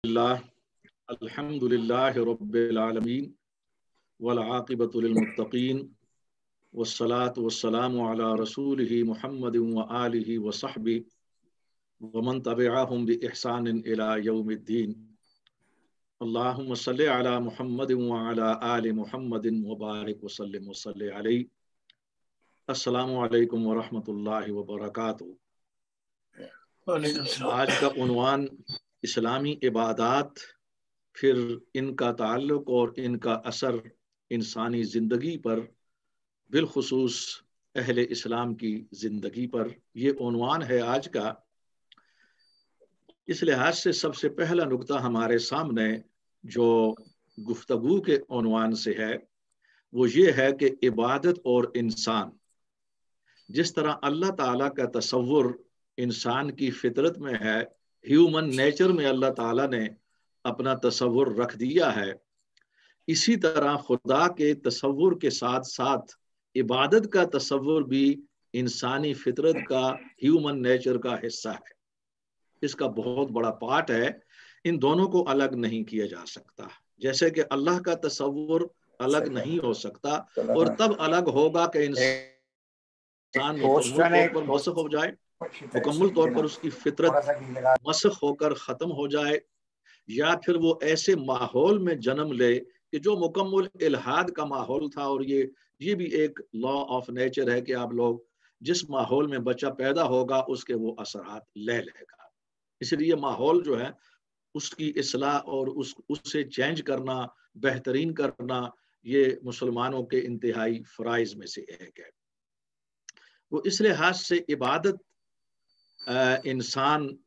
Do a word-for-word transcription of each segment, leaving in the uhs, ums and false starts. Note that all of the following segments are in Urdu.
اللہ الحمد للہ رب العالمین والعاقبۃ للمتقین والصلاة والسلام علی رسولہ محمد وآلہ وصحبہ ومن تبعہم بإحسان الی یوم الدین اللہم صلی علی محمد وعلی آل محمد وبارک وسلم وصلی علیہ۔ السلام علیکم ورحمۃ اللہ وبرکاتہ۔ آج کا عنوان اسلامی عبادات، پھر ان کا تعلق اور ان کا اثر انسانی زندگی پر، بالخصوص اہل اسلام کی زندگی پر، یہ عنوان ہے آج کا۔ اس لحاظ سے سب سے پہلا نقطہ ہمارے سامنے جو گفتگو کے عنوان سے ہے وہ یہ ہے کہ عبادت اور انسان، جس طرح اللہ تعالیٰ کا تصور انسان کی فطرت میں ہے، ہیومن نیچر میں اللہ تعالیٰ نے اپنا تصور رکھ دیا ہے، اسی طرح خدا کے تصور کے ساتھ ساتھ عبادت کا تصور بھی انسانی فطرت کا، ہیومن نیچر کا حصہ ہے۔ اس کا بہت بڑا پارٹ ہے، ان دونوں کو الگ نہیں کیا جا سکتا۔ جیسے کہ اللہ کا تصور الگ نہیں ہو سکتا، اور تب الگ ہوگا کہ انسان مکمل طور پر مسخ ہو جائے، مکمل طور پر اس کی فطرت مسخ ہو کر ختم ہو جائے، یا پھر وہ ایسے ماحول میں جنم لے کہ جو مکمل الحاد کا ماحول تھا۔ اور یہ یہ بھی ایک لا آف نیچر ہے کہ آپ لوگ جس ماحول میں بچہ پیدا ہوگا اس کے وہ اثرات لے لے گا۔ اس لیے ماحول جو ہے اس کی اصلاح اور اس اسے چینج کرنا، بہترین کرنا، یہ مسلمانوں کے انتہائی فرائض میں سے ایک ہے۔ وہ اس لحاظ سے عبادت انسان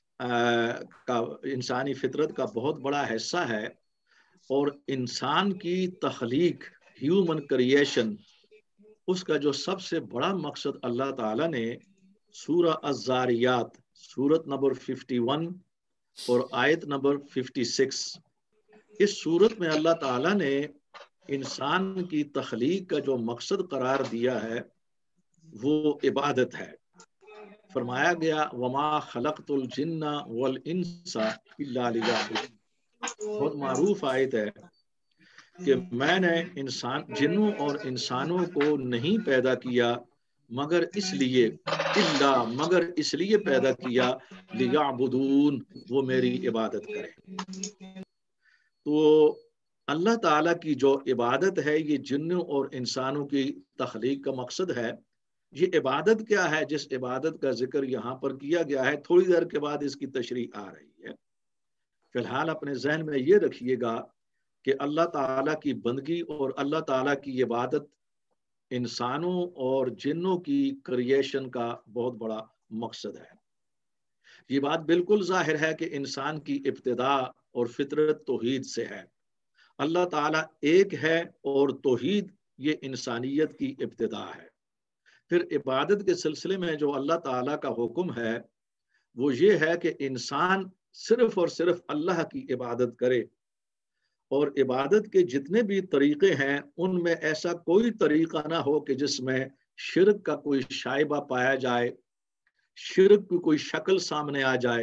کا، انسانی فطرت کا بہت بڑا حصہ ہے، اور انسان کی تخلیق، ہیومن کریشن، اس کا جو سب سے بڑا مقصد اللہ تعالیٰ نے سورہ الذاریات سورت نمبر اکیاون اور آیت نمبر چھپن، اس سورت میں اللہ تعالیٰ نے انسان کی تخلیق کا جو مقصد قرار دیا ہے وہ عبادت ہے۔ فرمایا گیا وما خلقت الجن والانس الا لیعبدون۔ بہت معروف آیت ہے کہ میں نے انسان جنوں اور انسانوں کو نہیں پیدا کیا مگر اس لیے، الا مگر اس لیے پیدا کیا، لیعبدون، وہ میری عبادت کریں۔ تو اللہ تعالیٰ کی جو عبادت ہے یہ جنوں اور انسانوں کی تخلیق کا مقصد ہے۔ یہ عبادت کیا ہے جس عبادت کا ذکر یہاں پر کیا گیا ہے، تھوڑی دیر کے بعد اس کی تشریح آ رہی ہے۔ فی الحال اپنے ذہن میں یہ رکھیے گا کہ اللہ تعالیٰ کی بندگی اور اللہ تعالیٰ کی عبادت انسانوں اور جنوں کی کریشن کا بہت بڑا مقصد ہے۔ یہ بات بالکل ظاہر ہے کہ انسان کی ابتدا اور فطرت توحید سے ہے۔ اللہ تعالیٰ ایک ہے اور توحید یہ انسانیت کی ابتدا ہے۔ پھر عبادت کے سلسلے میں جو اللہ تعالیٰ کا حکم ہے وہ یہ ہے کہ انسان صرف اور صرف اللہ کی عبادت کرے، اور عبادت کے جتنے بھی طریقے ہیں ان میں ایسا کوئی طریقہ نہ ہو کہ جس میں شرک کا کوئی شائبہ پایا جائے، شرک کی کوئی شکل سامنے آ جائے۔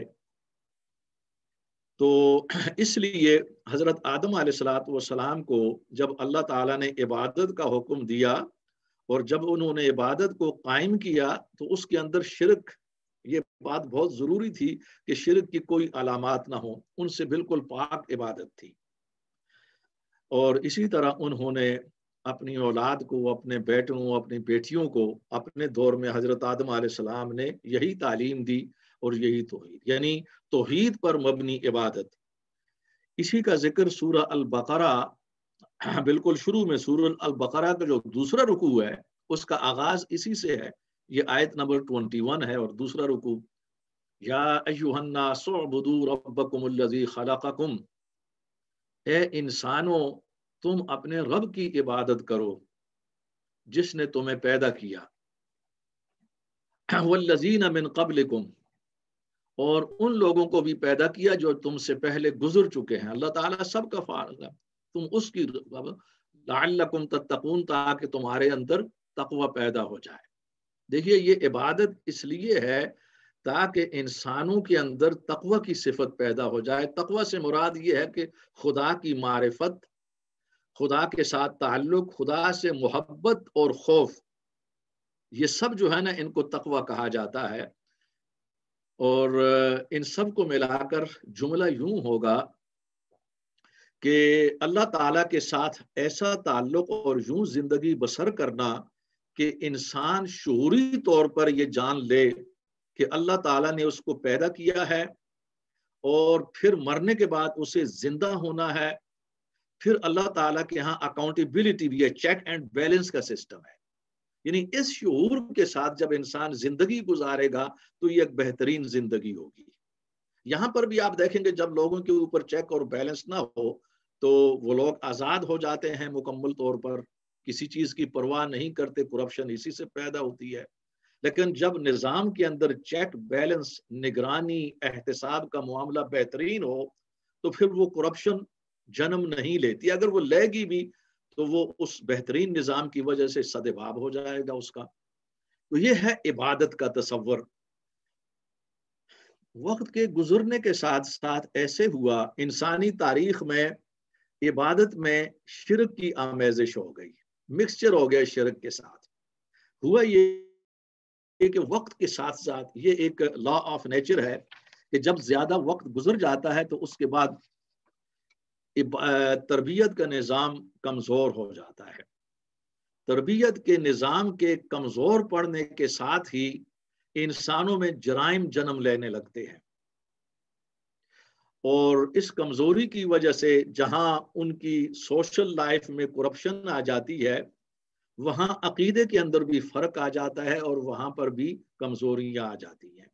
تو اس لیے حضرت آدم علیہ الصلوۃ والسلام کو جب اللہ تعالیٰ نے عبادت کا حکم دیا اور جب انہوں نے عبادت کو قائم کیا تو اس کے اندر شرک، یہ بات بہت ضروری تھی کہ شرک کی کوئی علامات نہ ہوں، ان سے بالکل پاک عبادت تھی۔ اور اسی طرح انہوں نے اپنی اولاد کو، اپنے بیٹوں، اپنی بیٹیوں کو، اپنے دور میں حضرت آدم علیہ السلام نے یہی تعلیم دی اور یہی توحید، یعنی توحید پر مبنی عبادت۔ اسی کا ذکر سورہ البقرہ، بالکل شروع میں سورہ البقرہ کا جو دوسرا رکوع ہے اس کا آغاز اسی سے ہے۔ یہ آیت نمبر اکیس ہے، اور دوسرا رکوع یا ایھا الناس اعبدوا ربکم الذی خلقکم، اے انسانوں تم اپنے رب کی عبادت کرو جس نے تمہیں پیدا کیا، والذین من قبلکم، اور ان لوگوں کو بھی پیدا کیا جو تم سے پہلے گزر چکے ہیں۔ اللہ تعالیٰ سب کا فارغ ہے، تم اس کی لعلکم تتقون، تاکہ تمہارے اندر تقوی پیدا ہو جائے۔ دیکھیے یہ عبادت اس لیے ہے تاکہ انسانوں کے اندر تقوی کی صفت پیدا ہو جائے۔ تقوی سے مراد یہ ہے کہ خدا کی معرفت، خدا کے ساتھ تعلق، خدا سے محبت اور خوف، یہ سب جو ہے نا ان کو تقوی کہا جاتا ہے۔ اور ان سب کو ملا کر جملہ یوں ہوگا کہ اللہ تعالیٰ کے ساتھ ایسا تعلق اور یوں زندگی بسر کرنا کہ انسان شعوری طور پر یہ جان لے کہ اللہ تعالیٰ نے اس کو پیدا کیا ہے اور پھر مرنے کے بعد اسے زندہ ہونا ہے۔ پھر اللہ تعالیٰ کے ہاں اکاؤنٹیبلٹی بھی ہے، چیک اینڈ بیلنس کا سسٹم ہے۔ یعنی اس شعور کے ساتھ جب انسان زندگی گزارے گا تو یہ ایک بہترین زندگی ہوگی۔ یہاں پر بھی آپ دیکھیں گے جب لوگوں کے اوپر چیک اور بیلنس نہ ہو تو وہ لوگ آزاد ہو جاتے ہیں مکمل طور پر، کسی چیز کی پرواہ نہیں کرتے، کرپشن اسی سے پیدا ہوتی ہے۔ لیکن جب نظام کے اندر چیک بیلنس، نگرانی، احتساب کا معاملہ بہترین ہو تو پھر وہ کرپشن جنم نہیں لیتی۔ اگر وہ لے گی بھی تو وہ اس بہترین نظام کی وجہ سے سدباب ہو جائے گا اس کا۔ تو یہ ہے عبادت کا تصور۔ وقت کے گزرنے کے ساتھ ساتھ ایسے ہوا انسانی تاریخ میں عبادت میں شرک کی آمیزش ہو گئی، مکسچر ہو گیا شرک کے ساتھ۔ ہوا یہ کہ وقت کے ساتھ ساتھ یہ ایک لا آف نیچر ہے کہ جب زیادہ وقت گزر جاتا ہے تو اس کے بعد تربیت کا نظام کمزور ہو جاتا ہے۔ تربیت کے نظام کے کمزور پڑنے کے ساتھ ہی انسانوں میں جرائم جنم لینے لگتے ہیں، اور اس کمزوری کی وجہ سے جہاں ان کی سوشل لائف میں کرپشن آ جاتی ہے وہاں عقیدے کے اندر بھی فرق آ جاتا ہے اور وہاں پر بھی کمزوریاں آ جاتی ہیں۔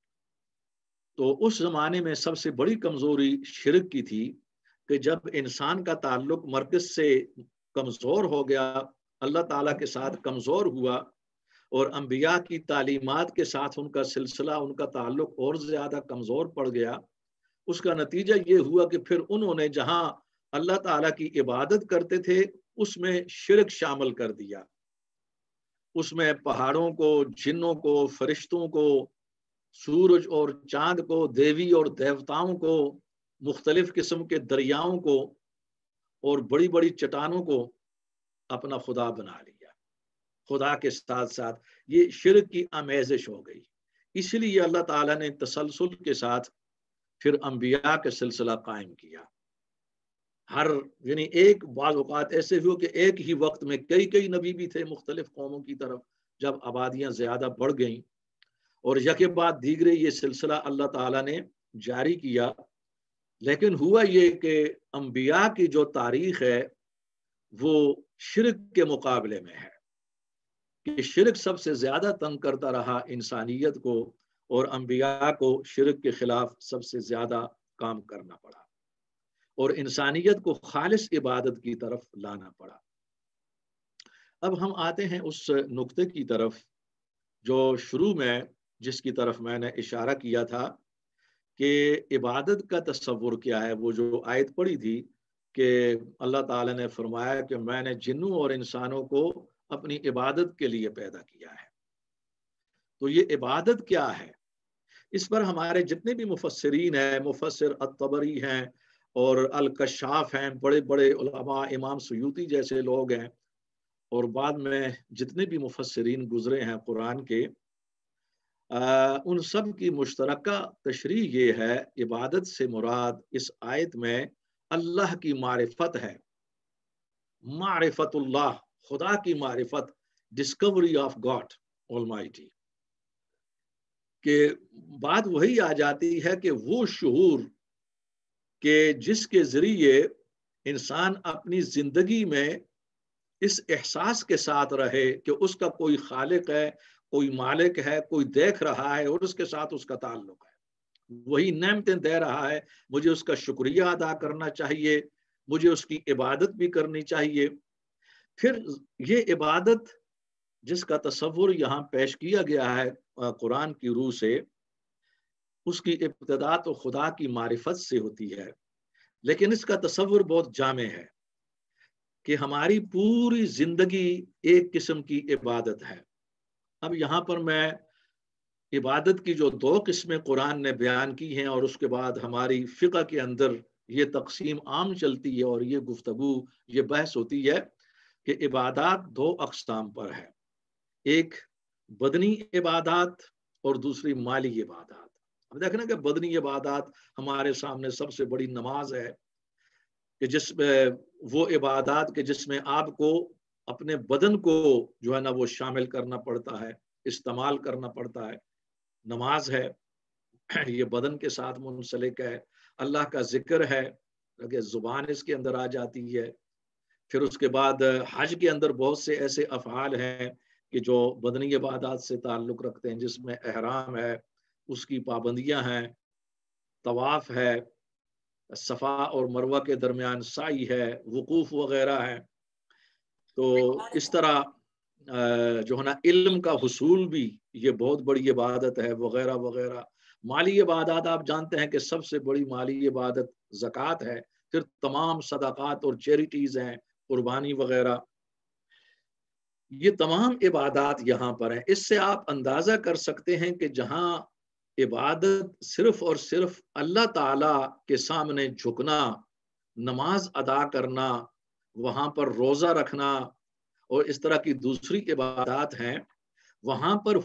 تو اس زمانے میں سب سے بڑی کمزوری شرک کی تھی کہ جب انسان کا تعلق مرکز سے کمزور ہو گیا، اللہ تعالیٰ کے ساتھ کمزور ہوا، اور انبیاء کی تعلیمات کے ساتھ ان کا سلسلہ، ان کا تعلق اور زیادہ کمزور پڑ گیا، اس کا نتیجہ یہ ہوا کہ پھر انہوں نے جہاں اللہ تعالیٰ کی عبادت کرتے تھے اس میں شرک شامل کر دیا۔ اس میں پہاڑوں کو، جنوں کو، فرشتوں کو، سورج اور چاند کو، دیوی اور دیوتاؤں کو، مختلف قسم کے دریاؤں کو اور بڑی بڑی چٹانوں کو اپنا خدا بنا لیا۔ خدا کے ساتھ ساتھ یہ شرک کی آمیزش ہو گئی۔ اس لیے اللہ تعالیٰ نے تسلسل کے ساتھ پھر انبیاء کا سلسلہ قائم کیا۔ ہر یعنی ایک بعض اوقات ایسے ہو کہ ایک ہی وقت میں کئی کئی نبی بھی تھے مختلف قوموں کی طرف، جب آبادیاں زیادہ بڑھ گئیں، اور یکے بعد دیگرے یہ سلسلہ اللہ تعالیٰ نے جاری کیا۔ لیکن ہوا یہ کہ انبیاء کی جو تاریخ ہے وہ شرک کے مقابلے میں ہے کہ شرک سب سے زیادہ تنگ کرتا رہا انسانیت کو، اور انبیاء کو شرک کے خلاف سب سے زیادہ کام کرنا پڑا اور انسانیت کو خالص عبادت کی طرف لانا پڑا۔ اب ہم آتے ہیں اس نقطے کی طرف جو شروع میں جس کی طرف میں نے اشارہ کیا تھا کہ عبادت کا تصور کیا ہے۔ وہ جو آیت پڑھی تھی کہ اللہ تعالیٰ نے فرمایا کہ میں نے جنوں اور انسانوں کو اپنی عبادت کے لیے پیدا کیا ہے۔ تو یہ عبادت کیا ہے؟ اس پر ہمارے جتنے بھی مفسرین ہیں، مفسر الطبری ہیں اور الکشاف ہیں، بڑے بڑے علماء، امام سیوطی جیسے لوگ ہیں، اور بعد میں جتنے بھی مفسرین گزرے ہیں قرآن کے، ان سب کی مشترکہ تشریح یہ ہے عبادت سے مراد اس آیت میں اللہ کی معرفت ہے، معرفت اللہ، خدا کی معرفت، ڈسکوری آف گاڈ آلمائٹی۔ کہ بات وہی آ جاتی ہے کہ وہ شعور کہ جس کے ذریعے انسان اپنی زندگی میں اس احساس کے ساتھ رہے کہ اس کا کوئی خالق ہے، کوئی مالک ہے، کوئی دیکھ رہا ہے اور اس کے ساتھ اس کا تعلق ہے، وہی نعمتیں دے رہا ہے، مجھے اس کا شکریہ ادا کرنا چاہیے، مجھے اس کی عبادت بھی کرنی چاہیے۔ پھر یہ عبادت جس کا تصور یہاں پیش کیا گیا ہے قرآن کی روح سے، اس کی ابتدا تو خدا کی معرفت سے ہوتی ہے، لیکن اس کا تصور بہت جامع ہے کہ ہماری پوری زندگی ایک قسم کی عبادت ہے۔ اب یہاں پر میں عبادت کی جو دو قسمیں قرآن نے بیان کی ہیں اور اس کے بعد ہماری فقہ کے اندر یہ تقسیم عام چلتی ہے اور یہ گفتگو یہ بحث ہوتی ہے کہ عبادات دو اقسام پر ہے، ایک بدنی عبادات اور دوسری مالی عبادات۔ اب دیکھنا کہ بدنی عبادات ہمارے سامنے سب سے بڑی نماز ہے کہ جس میں وہ عبادات کہ جس میں آپ کو اپنے بدن کو جو ہے نا وہ شامل کرنا پڑتا ہے، استعمال کرنا پڑتا ہے۔ نماز ہے یہ بدن کے ساتھ منسلک ہے، اللہ کا ذکر ہے کہ زبان اس کے اندر آ جاتی ہے۔ پھر اس کے بعد حج کے اندر بہت سے ایسے افعال ہیں کہ جو بدنی عبادات سے تعلق رکھتے ہیں، جس میں احرام ہے، اس کی پابندیاں ہیں، طواف ہے، صفا اور مروہ کے درمیان سعی ہے، وقوف وغیرہ ہے۔ تو اس طرح جو ہے نا علم کا حصول بھی یہ بہت بڑی عبادت ہے وغیرہ وغیرہ۔ مالی عبادات آپ جانتے ہیں کہ سب سے بڑی مالی عبادت زکوٰۃ ہے، پھر تمام صدقات اور چیریٹیز ہیں، قربانی وغیرہ۔ یہ تمام عبادات یہاں پر ہیں۔ اس سے آپ اندازہ کر سکتے ہیں کہ جہاں عبادت صرف اور صرف اللہ تعالی کے سامنے جھکنا، نماز ادا کرنا، وہاں پر روزہ رکھنا اور اس طرح کی دوسری عبادات ہیں، وہاں پر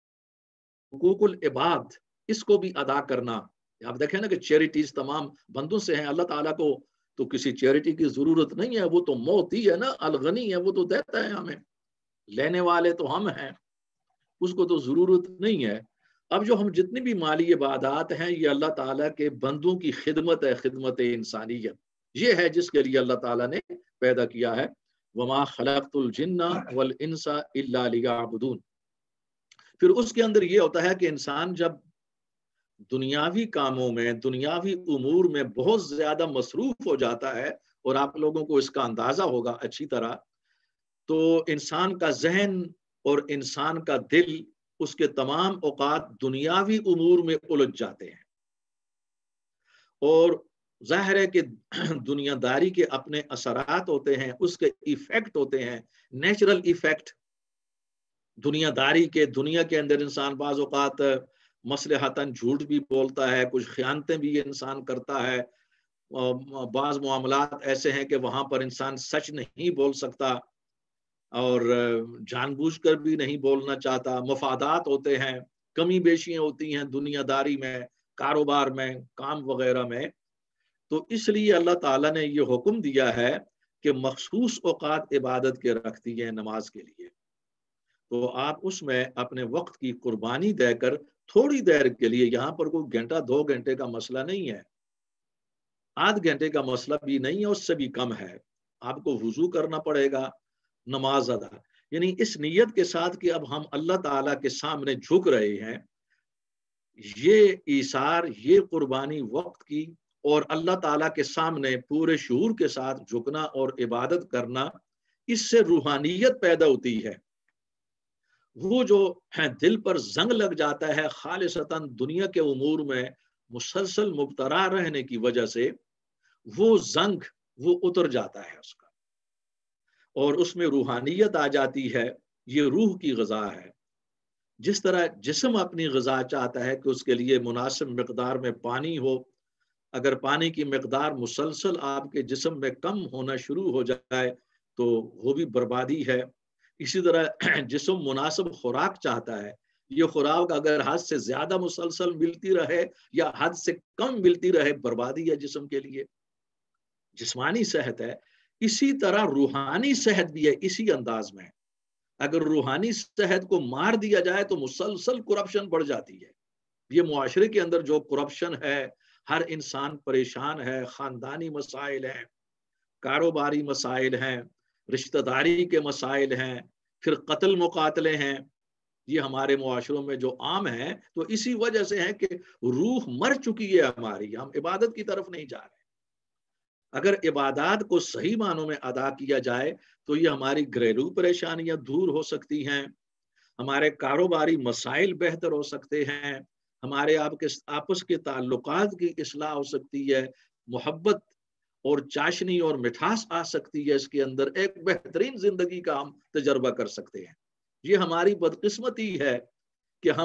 حقوق العباد اس کو بھی ادا کرنا۔ آپ دیکھیں نا کہ چیریٹیز تمام بندوں سے ہیں، اللہ تعالیٰ کو تو کسی چیریٹی کی ضرورت نہیں ہے، وہ تو موتی ہے نا، الغنی ہے، وہ تو دیتا ہے ہمیں، لینے والے تو ہم ہیں، اس کو تو ضرورت نہیں ہے۔ اب جو ہم جتنی بھی مالی عبادات ہیں یہ اللہ تعالیٰ کے بندوں کی خدمت ہے، خدمت انسانیت، یہ ہے جس کے لیے اللہ تعالیٰ نے پیدا کیا ہے۔ وَمَا خَلَقْتُ الْجِنَّ وَالْإِنسَ إِلَّا لِيَعْبُدُونَ۔ پھر اس کے اندر یہ ہوتا ہے کہ انسان جب دنیاوی کاموں میں، دنیاوی امور میں بہت زیادہ مصروف ہو جاتا ہے، اور آپ لوگوں کو اس کا اندازہ ہوگا اچھی طرح، تو انسان کا ذہن اور انسان کا دل اس کے تمام اوقات دنیاوی امور میں الجھ جاتے ہیں۔ اور ظاہر ہے کہ دنیا داری کے اپنے اثرات ہوتے ہیں، اس کے ایفیکٹ ہوتے ہیں، نیچرل ایفیکٹ دنیا داری کے۔ دنیا کے اندر انسان بعض اوقات مصلحتاً جھوٹ بھی بولتا ہے، کچھ خیانتیں بھی انسان کرتا ہے، بعض معاملات ایسے ہیں کہ وہاں پر انسان سچ نہیں بول سکتا اور جان بوجھ کر بھی نہیں بولنا چاہتا، مفادات ہوتے ہیں، کمی بیشیاں ہوتی ہیں دنیا داری میں، کاروبار میں، کام وغیرہ میں۔ تو اس لیے اللہ تعالیٰ نے یہ حکم دیا ہے کہ مخصوص اوقات عبادت کے رکھتی ہیں نماز کے لیے، تو آپ اس میں اپنے وقت کی قربانی دے کر تھوڑی دیر کے لیے، یہاں پر کوئی گھنٹہ دو گھنٹے کا مسئلہ نہیں ہے، آدھ گھنٹے کا مسئلہ بھی نہیں ہے، اس سے بھی کم ہے، آپ کو وضو کرنا پڑے گا، نماز ادا، یعنی اس نیت کے ساتھ کہ اب ہم اللہ تعالیٰ کے سامنے جھک رہے ہیں، یہ ایثار، یہ قربانی وقت کی اور اللہ تعالیٰ کے سامنے پورے شعور کے ساتھ جھکنا اور عبادت کرنا، اس سے روحانیت پیدا ہوتی ہے۔ وہ جو ہے دل پر زنگ لگ جاتا ہے خالصتاً دنیا کے امور میں مسلسل مبتلا رہنے کی وجہ سے، وہ زنگ وہ اتر جاتا ہے اس کا، اور اس میں روحانیت آ جاتی ہے۔ یہ روح کی غذا ہے۔ جس طرح جسم اپنی غذا چاہتا ہے کہ اس کے لیے مناسب مقدار میں پانی ہو، اگر پانی کی مقدار مسلسل آپ کے جسم میں کم ہونا شروع ہو جائے تو وہ بھی بربادی ہے۔ اسی طرح جسم مناسب خوراک چاہتا ہے، یہ خوراک اگر حد سے زیادہ مسلسل ملتی رہے یا حد سے کم ملتی رہے، بربادی ہے جسم کے لیے۔ جسمانی صحت ہے، اسی طرح روحانی صحت بھی ہے اسی انداز میں۔ اگر روحانی صحت کو مار دیا جائے تو مسلسل کرپشن بڑھ جاتی ہے۔ یہ معاشرے کے اندر جو کرپشن ہے، ہر انسان پریشان ہے، خاندانی مسائل ہیں، کاروباری مسائل ہیں، رشتہ داری کے مسائل ہیں، پھر قتل مقاتلے ہیں، یہ ہمارے معاشروں میں جو عام ہیں، تو اسی وجہ سے ہے کہ روح مر چکی ہے ہماری، ہم عبادت کی طرف نہیں جا رہے۔ اگر عبادات کو صحیح معنوں میں ادا کیا جائے تو یہ ہماری گھریلو پریشانیاں دور ہو سکتی ہیں، ہمارے کاروباری مسائل بہتر ہو سکتے ہیں، ہمارے آپ کے آپس کے تعلقات کی اصلاح ہو سکتی ہے، محبت اور چاشنی اور مٹھاس آ سکتی ہے، اس کے اندر ایک بہترین زندگی کا ہم تجربہ کر سکتے ہیں۔ یہ ہماری بدقسمتی ہے کہ ہم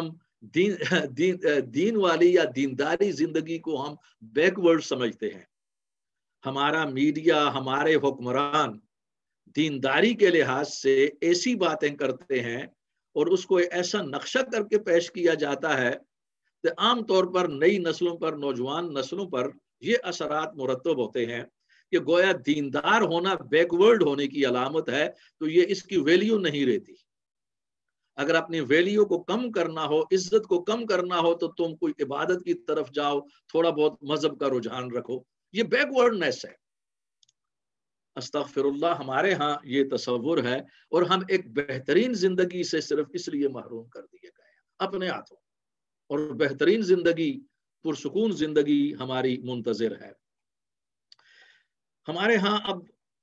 دین دین دین والی یا دینداری زندگی کو ہم بیکورڈ سمجھتے ہیں. ہمارا میڈیا، ہمارے حکمران دینداری کے لحاظ سے ایسی باتیں کرتے ہیں اور اس کو ایسا نقشہ کر کے پیش کیا جاتا ہے کہ عام طور پر نئی نسلوں پر، نوجوان نسلوں پر یہ اثرات مرتب ہوتے ہیں کہ گویا دیندار ہونا بیکورڈ ہونے کی علامت ہے، تو یہ اس کی ویلیو نہیں رہتی. اگر اپنی ویلیو کو کم کرنا ہو، عزت کو کم کرنا ہو، تو تم کوئی عبادت کی طرف جاؤ، تھوڑا بہت مذہب کا رجحان رکھو. یہ بیکورڈنیس ہے. استغفر اللہ، ہمارے ہاں یہ تصور ہے اور ہم ایک بہترین زندگی سے صرف اس لیے محروم کر دیے گئے ہیں اپنے ہاتھوں، اور بہترین زندگی، پرسکون زندگی ہماری منتظر ہے. ہمارے ہاں اب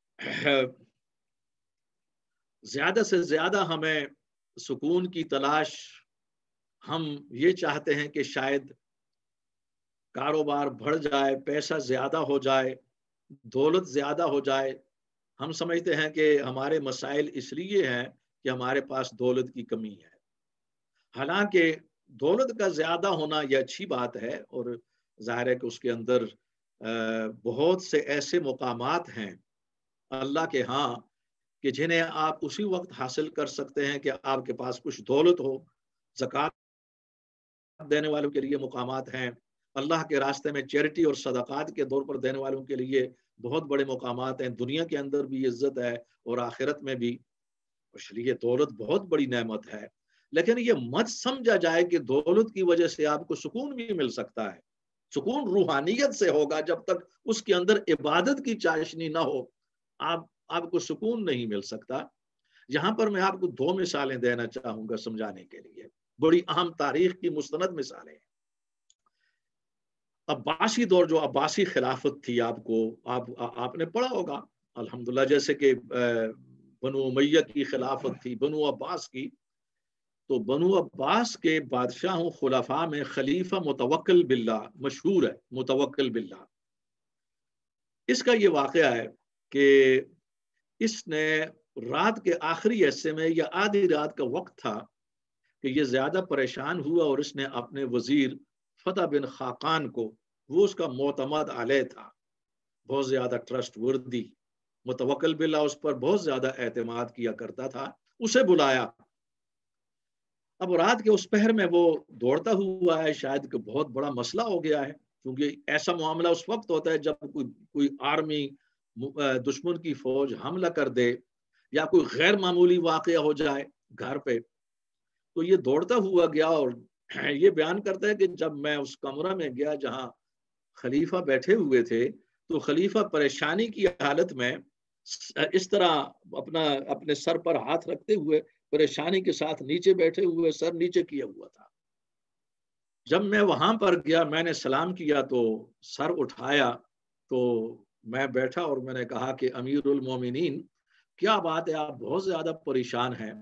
زیادہ سے زیادہ ہمیں سکون کی تلاش، ہم یہ چاہتے ہیں کہ شاید کاروبار بڑھ جائے، پیسہ زیادہ ہو جائے، دولت زیادہ ہو جائے. ہم سمجھتے ہیں کہ ہمارے مسائل اس لیے ہیں کہ ہمارے پاس دولت کی کمی ہے. حالانکہ دولت کا زیادہ ہونا یہ اچھی بات ہے، اور ظاہر ہے کہ اس کے اندر بہت سے ایسے مقامات ہیں اللہ کے ہاں کہ جنہیں آپ اسی وقت حاصل کر سکتے ہیں کہ آپ کے پاس کچھ دولت ہو. زکوٰۃ دینے والوں کے لیے مقامات ہیں، اللہ کے راستے میں چیریٹی اور صدقات کے طور پر دینے والوں کے لیے بہت بڑے مقامات ہیں. دنیا کے اندر بھی عزت ہے اور آخرت میں بھی. اس لیے دولت بہت بڑی نعمت ہے، لیکن یہ مت سمجھا جائے کہ دولت کی وجہ سے آپ کو سکون بھی مل سکتا ہے. سکون روحانیت سے ہوگا. جب تک اس کے اندر عبادت کی چاشنی نہ ہو، آپ آپ کو سکون نہیں مل سکتا. یہاں پر میں آپ کو دو مثالیں دینا چاہوں گا سمجھانے کے لیے، بڑی اہم تاریخ کی مستند مثالیں. عباسی دور، جو عباسی خلافت تھی، آپ کو آپ آپ نے پڑھا ہوگا الحمدللہ، جیسے کہ بنو امیہ کی خلافت تھی، بنو عباس کی. تو بنو عباس کے بادشاہوں خلفاء میں خلیفہ متوکل باللہ مشہور ہے. متوکل باللہ، اس کا یہ واقعہ ہے کہ اس نے رات کے آخری حصے میں یا آدھی رات کا وقت تھا کہ یہ زیادہ پریشان ہوا، اور اس نے اپنے وزیر فتح بن خاقان کو، وہ اس کا معتمد علیہ تھا، بہت زیادہ ٹرسٹ وردی، متوکل باللہ، اس پر بہت زیادہ اعتماد کیا کرتا تھا، اسے بلایا. اب رات کے اس پہر میں وہ دوڑتا ہوا ہے، شاید کہ بہت بڑا مسئلہ ہو گیا ہے، کیونکہ ایسا معاملہ اس وقت ہوتا ہے جب کوئی کوئی آرمی، دشمن کی فوج حملہ کر دے یا کوئی غیر معمولی واقعہ ہو جائے گھر پہ. تو یہ دوڑتا ہوا گیا، اور یہ بیان کرتا ہے کہ جب میں اس کمرہ میں گیا جہاں خلیفہ بیٹھے ہوئے تھے، تو خلیفہ پریشانی کی حالت میں اس طرح اپنا اپنے سر پر ہاتھ رکھتے ہوئے پریشانی کے ساتھ نیچے بیٹھے ہوئے، سر نیچے کیا ہوا تھا. جب میں وہاں پر گیا، میں نے سلام کیا تو سر اٹھایا، تو میں بیٹھا اور میں نے کہا کہ امیر المومنین، کیا بات ہے، آپ بہت زیادہ پریشان ہیں؟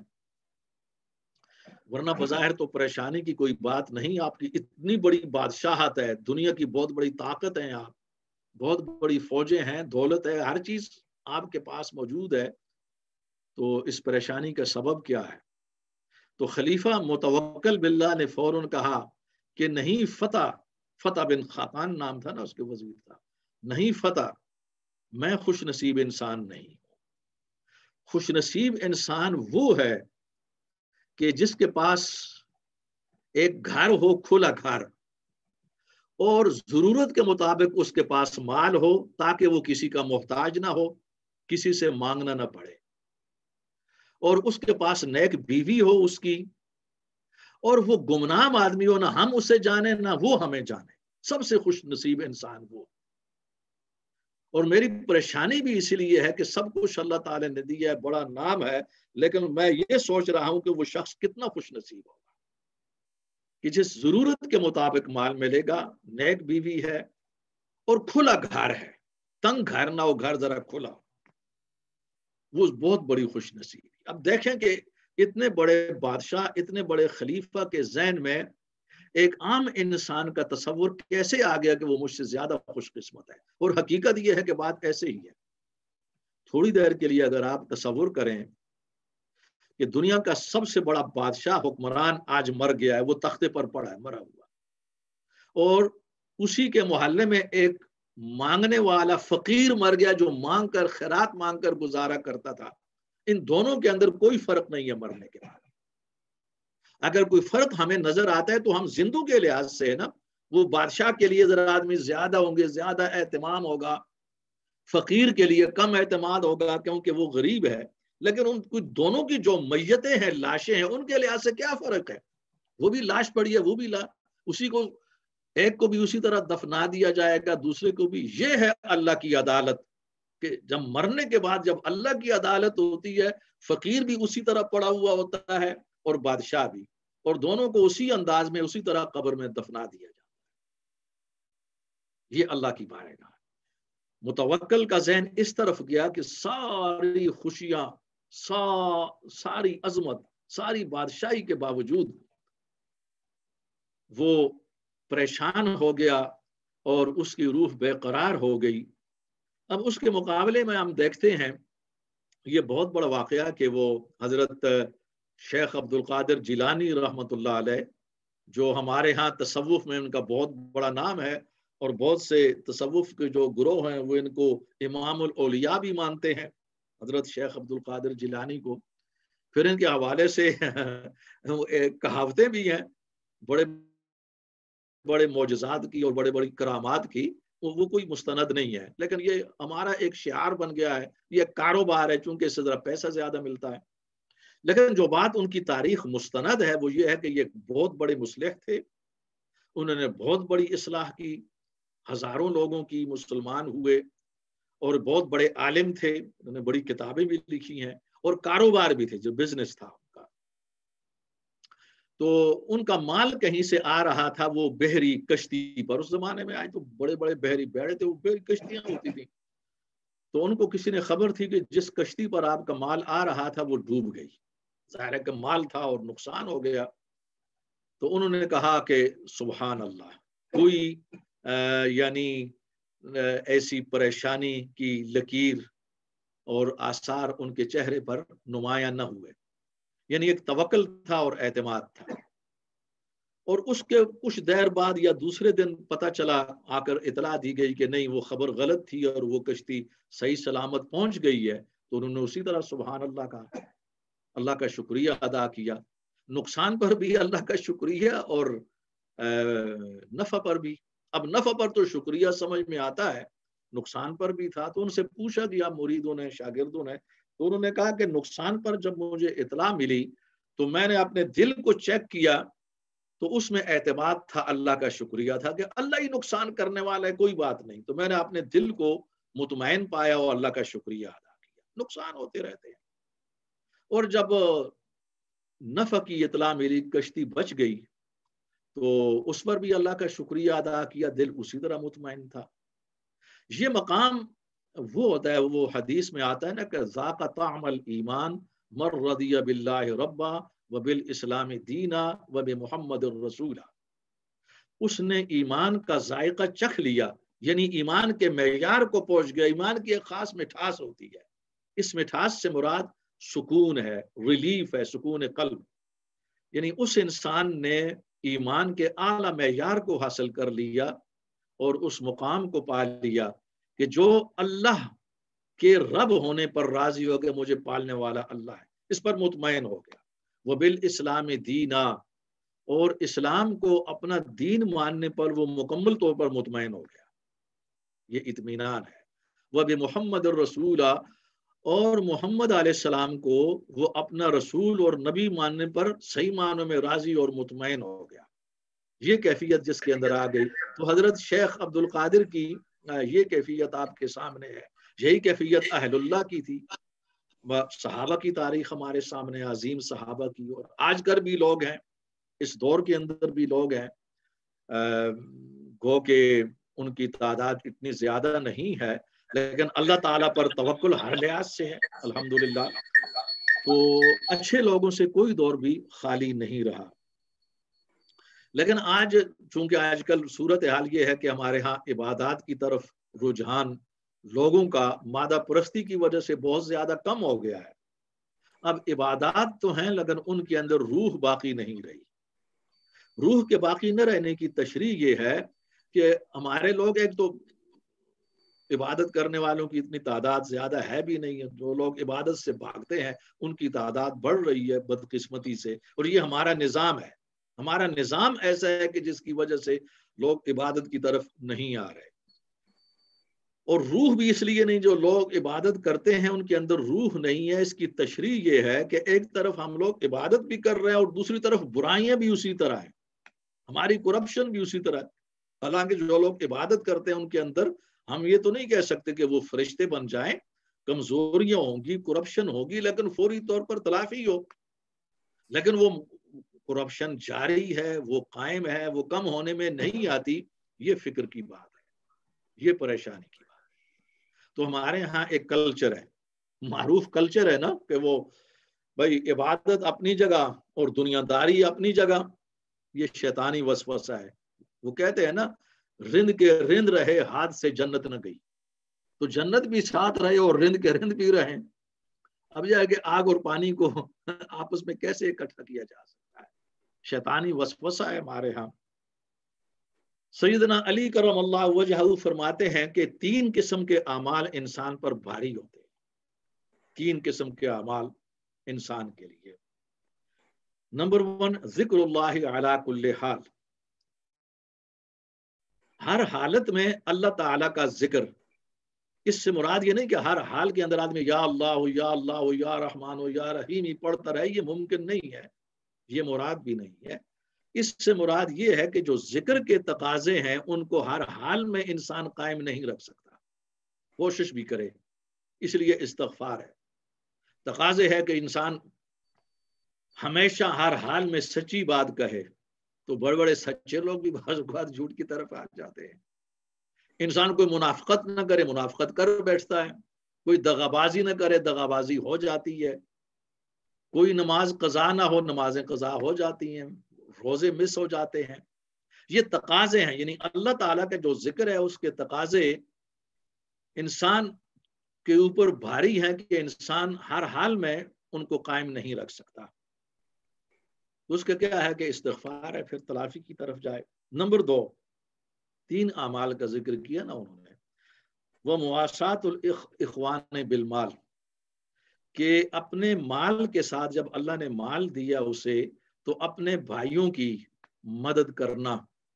ورنہ بظاہر تو پریشانی کی کوئی بات نہیں، آپ کی اتنی بڑی بادشاہت ہے، دنیا کی بہت بڑی طاقت ہے، آپ بہت بڑی فوجیں ہیں، دولت ہے، ہر چیز آپ کے پاس موجود ہے، تو اس پریشانی کا سبب کیا ہے؟ تو خلیفہ متوکل باللہ نے فوراً کہا کہ نہیں فتح، فتح بن خاقان نام تھا نا اس کے وزیر کا، نہیں فتح، میں خوش نصیب انسان نہیں ہوں. خوش نصیب انسان وہ ہے کہ جس کے پاس ایک گھر ہو، کھلا گھر، اور ضرورت کے مطابق اس کے پاس مال ہو تاکہ وہ کسی کا محتاج نہ ہو، کسی سے مانگنا نہ پڑے، اور اس کے پاس نیک بیوی ہو اس کی، اور وہ گمنام آدمی ہو، نہ ہم اسے جانے نہ وہ ہمیں جانے. سب سے خوش نصیب انسان وہ. اور میری پریشانی بھی اسی لیے ہے کہ سب کچھ اللہ تعالی نے دیا ہے، بڑا نام ہے، لیکن میں یہ سوچ رہا ہوں کہ وہ شخص کتنا خوش نصیب ہوگا کہ جس ضرورت کے مطابق مال ملے گا، نیک بیوی ہے اور کھلا گھر ہے. تنگ گھر نہ ہو، گھر ذرا کھلا، وہ بہت بڑی خوش نصیبی. اب دیکھیں کہ اتنے بڑے بادشاہ، اتنے بڑے خلیفہ کے ذہن میں ایک عام انسان کا تصور کیسے آ گیا کہ وہ مجھ سے زیادہ خوش قسمت ہے. اور حقیقت یہ ہے کہ بات ایسے ہی ہے. تھوڑی دیر کے لیے اگر آپ تصور کریں کہ دنیا کا سب سے بڑا بادشاہ حکمران آج مر گیا ہے، وہ تختے پر پڑا ہے مرا ہوا، اور اسی کے محلے میں ایک مانگنے والا فقیر مر گیا جو مانگ کر خیرات مانگ کر گزارا کرتا تھا۔ ان دونوں کے اندر کوئی فرق نہیں ہے مرنے کے بعد۔ اگر کوئی فرق ہمیں نظر آتا ہے تو ہم زندوں کے لحاظ سے ہے نا، وہ بادشاہ کے لیے ذرا آدمی زیادہ ہوں گے، زیادہ اہتمام ہوگا، فقیر کے لیے کم اعتماد ہوگا کیونکہ وہ غریب ہے، لیکن ان دونوں کی جو میتیں ہیں، لاشیں ہیں، ان کے لحاظ سے کیا فرق ہے؟ وہ بھی لاش پڑی ہے، وہ بھی لاش، اسی کو ایک کو بھی اسی طرح دفنا دیا جائے گا، دوسرے کو بھی۔ یہ ہے اللہ کی عدالت کہ جب مرنے کے بعد جب اللہ کی عدالت ہوتی ہے، فقیر بھی اسی طرح پڑا ہوا ہوتا ہے اور بادشاہ بھی، اور دونوں کو اسی انداز میں اسی طرح قبر میں دفنا دیا جاتا ہے۔ یہ اللہ کی بارگاہ۔ متوکل کا ذہن اس طرف گیا کہ ساری خوشیاں، سا ساری عظمت، ساری بادشاہی کے باوجود وہ پریشان ہو گیا اور اس کی روح بے قرار ہو گئی۔ اب اس کے مقابلے میں ہم دیکھتے ہیں یہ بہت بڑا واقعہ کہ وہ حضرت شیخ عبد القادر جیلانی رحمۃ اللہ علیہ، جو ہمارے ہاں تصوف میں ان کا بہت بڑا نام ہے، اور بہت سے تصوف کے جو گروہ ہیں وہ ان کو امام الاولیاء بھی مانتے ہیں، حضرت شیخ عبد القادر جیلانی کو۔ پھر ان کے حوالے سے کہاوتیں بھی ہیں بڑے بڑے معجزات کی اور بڑے بڑی کرامات کی، وہ کوئی مستند نہیں ہے، لیکن یہ ہمارا ایک شعار بن گیا ہے، یہ کاروبار ہے، چونکہ اس سے ذرا پیسہ زیادہ ملتا ہے۔ لیکن جو بات ان کی تاریخ مستند ہے وہ یہ ہے کہ یہ بہت بڑے مصلح تھے، انہوں نے بہت بڑی اصلاح کی، ہزاروں لوگوں کی مسلمان ہوئے، اور بہت بڑے عالم تھے، انہوں نے بڑی کتابیں بھی لکھی ہیں، اور کاروبار بھی تھے، جو بزنس تھا ان کا۔ تو ان کا مال کہیں سے آ رہا تھا، وہ بحری کشتی پر، اس زمانے میں آئے تو بڑے بڑے بحری بیڑے تھے، وہ بحری کشتیاں ہوتی تھیں، تو ان کو کسی نے خبر تھی کہ جس کشتی پر آپ کا مال آ رہا تھا وہ ڈوب گئی، ظاہر ہے کہ مال تھا اور نقصان ہو گیا۔ تو انہوں نے کہا کہ سبحان اللہ، کوئی یعنی ایسی پریشانی کی لکیر اور آثار ان کے چہرے پر نمایاں نہ ہوئے، یعنی ایک توکل تھا اور اعتماد تھا۔ اور اس کے کچھ دیر بعد یا دوسرے دن پتہ چلا، آ کر اطلاع دی گئی کہ نہیں، وہ خبر غلط تھی اور وہ کشتی صحیح سلامت پہنچ گئی ہے۔ تو انہوں نے اسی طرح سبحان اللہ کہا، اللہ کا شکریہ ادا کیا، نقصان پر بھی اللہ کا شکریہ اور نفع پر بھی۔ اب نفع پر تو شکریہ سمجھ میں آتا ہے، نقصان پر بھی تھا۔ تو ان سے پوچھا گیا مریدوں نے، شاگردوں نے، تو انہوں نے کہا کہ نقصان پر جب مجھے اطلاع ملی تو میں نے اپنے دل کو چیک کیا، تو اس میں اعتماد تھا، اللہ کا شکریہ تھا کہ اللہ ہی نقصان کرنے والا ہے، کوئی بات نہیں۔ تو میں نے اپنے دل کو مطمئن پایا اور اللہ کا شکریہ ادا کیا۔ نقصان ہوتے رہتے ہیں، اور جب نفع کی اطلاع میری، کشتی بچ گئی، تو اس پر بھی اللہ کا شکریہ ادا کیا، دل اسی طرح مطمئن تھا۔ یہ مقام وہ ہوتا ہے، وہ حدیث میں آتا ہے نا کہ ذاق طعم الایمان من رضی باللہ ربا وبالاسلام دینا وبمحمد الرسول، اس نے ایمان کا ذائقہ چکھ لیا، یعنی ایمان کے معیار کو پہنچ گیا۔ ایمان کی ایک خاص مٹھاس ہوتی ہے، اس مٹھاس سے مراد سکون ہے، ریلیف ہے، سکون قلب، یعنی اس انسان نے ایمان کے اعلیٰ معیار کو حاصل کر لیا اور اس مقام کو پا لیا کہ جو اللہ کے رب ہونے پر راضی ہو گیا، مجھے پالنے والا اللہ ہے، اس پر مطمئن ہو گیا۔ وبالاسلام دینا، اور اسلام کو اپنا دین ماننے پر وہ مکمل طور پر مطمئن ہو گیا، یہ اطمینان ہے۔ وبمحمد الرسول، اور محمد علیہ السلام کو وہ اپنا رسول اور نبی ماننے پر صحیح معنوں میں راضی اور مطمئن ہو گیا۔ یہ کیفیت جس کے اندر آ گئی، تو حضرت شیخ عبد القادر کی یہ کیفیت آپ کے سامنے ہے، یہی کیفیت اہل اللہ کی تھی۔ صحابہ کی تاریخ ہمارے سامنے، عظیم صحابہ کی، اور آج کر بھی لوگ ہیں، اس دور کے اندر بھی لوگ ہیں، گو کہ ان کی تعداد اتنی زیادہ نہیں ہے، لیکن اللہ تعالیٰ پر توکل ہر لحاظ سے ہے الحمدللہ۔ تو اچھے لوگوں سے کوئی دور بھی خالی نہیں رہا۔ لیکن آج چونکہ آج کل صورتحال یہ ہے کہ ہمارے ہاں عبادات کی طرف رجحان لوگوں کا مادہ پرستی کی وجہ سے بہت زیادہ کم ہو گیا ہے۔ اب عبادات تو ہیں لیکن ان کے اندر روح باقی نہیں رہی. روح کے باقی نہ رہنے کی تشریح یہ ہے کہ ہمارے لوگ ایک تو عبادت کرنے والوں کی اتنی تعداد زیادہ ہے بھی نہیں ہے. جو لوگ عبادت سے بھاگتے ہیں ان کی تعداد بڑھ رہی ہے بدقسمتی سے, اور یہ ہمارا نظام ہے. ہمارا نظام ایسا ہے کہ جس کی وجہ سے لوگ عبادت کی طرف نہیں آ رہے. اور روح بھی اس لیے نہیں, جو لوگ عبادت کرتے ہیں ان کے اندر روح نہیں ہے. اس کی تشریح یہ ہے کہ ایک طرف ہم لوگ عبادت بھی کر رہے ہیں اور دوسری طرف برائیاں بھی اسی طرح ہیں, ہماری کرپشن بھی اسی طرح ہے. حالانکہ جو لوگ عبادت کرتے ہیں ان کے اندر ہم یہ تو نہیں کہہ سکتے کہ وہ فرشتے بن جائیں, کمزوریاں ہوں گی, کرپشن ہوگی, لیکن فوری طور پر تلافی ہو. لیکن وہ کرپشن جاری ہے, وہ قائم ہے, وہ کم ہونے میں نہیں آتی. یہ فکر کی بات ہے, یہ پریشانی کی بات ہے. تو ہمارے ہاں ایک کلچر ہے, معروف کلچر ہے نا, کہ وہ بھائی عبادت اپنی جگہ اور دنیا داری اپنی جگہ. یہ شیطانی وسوسہ ہے. وہ کہتے ہیں نا, رند کے رند رہے ہاتھ سے جنت نہ گئی. تو جنت بھی ساتھ رہے اور رند کے رند بھی رہے. اب جا کے آگ اور پانی کو آپس میں کیسے اکٹھا کیا جا سکتا ہے؟ شیطانی وسوسہ ہے ہمارے ہاں. سیدنا علی کرم اللہ وجہہ فرماتے ہیں کہ تین قسم کے اعمال انسان پر بھاری ہوتے ہیں. تین قسم کے اعمال انسان کے لیے. نمبر ون, ذکر اللہ علی کل حال. ہر حالت میں اللہ تعالیٰ کا ذکر. اس سے مراد یہ نہیں کہ ہر حال کے اندر آدمی یا اللہ ہو یا اللہ ہو یا رحمان ہو یا رحیم ہی پڑھتا رہے. یہ ممکن نہیں ہے, یہ مراد بھی نہیں ہے. اس سے مراد یہ ہے کہ جو ذکر کے تقاضے ہیں ان کو ہر حال میں انسان قائم نہیں رکھ سکتا, کوشش بھی کرے. اس لیے استغفار ہے. تقاضے ہے کہ انسان ہمیشہ ہر حال میں سچی بات کہے. تو بڑے بڑے سچے لوگ بھی بعض اوقات جھوٹ کی طرف آ جاتے ہیں. انسان کوئی منافقت نہ کرے, منافقت کر بیٹھتا ہے. کوئی دغابازی نہ کرے, دغابازی ہو جاتی ہے. کوئی نماز قضا نہ ہو, نمازیں قضا ہو جاتی ہیں. روزے مس ہو جاتے ہیں. یہ تقاضے ہیں, یعنی اللہ تعالیٰ کا جو ذکر ہے اس کے تقاضے انسان کے اوپر بھاری ہیں کہ انسان ہر حال میں ان کو قائم نہیں رکھ سکتا. اس کا کیا ہے کہ استغفار ہے, پھر تلافی کی طرف جائے. نمبر دو, تین اعمال کا ذکر کیا نا انہوں نے, وہ مواسات الاخوان بالمال, کہ اپنے مال کے ساتھ جب اللہ نے مال دیا اسے تو اپنے بھائیوں کی مدد کرنا.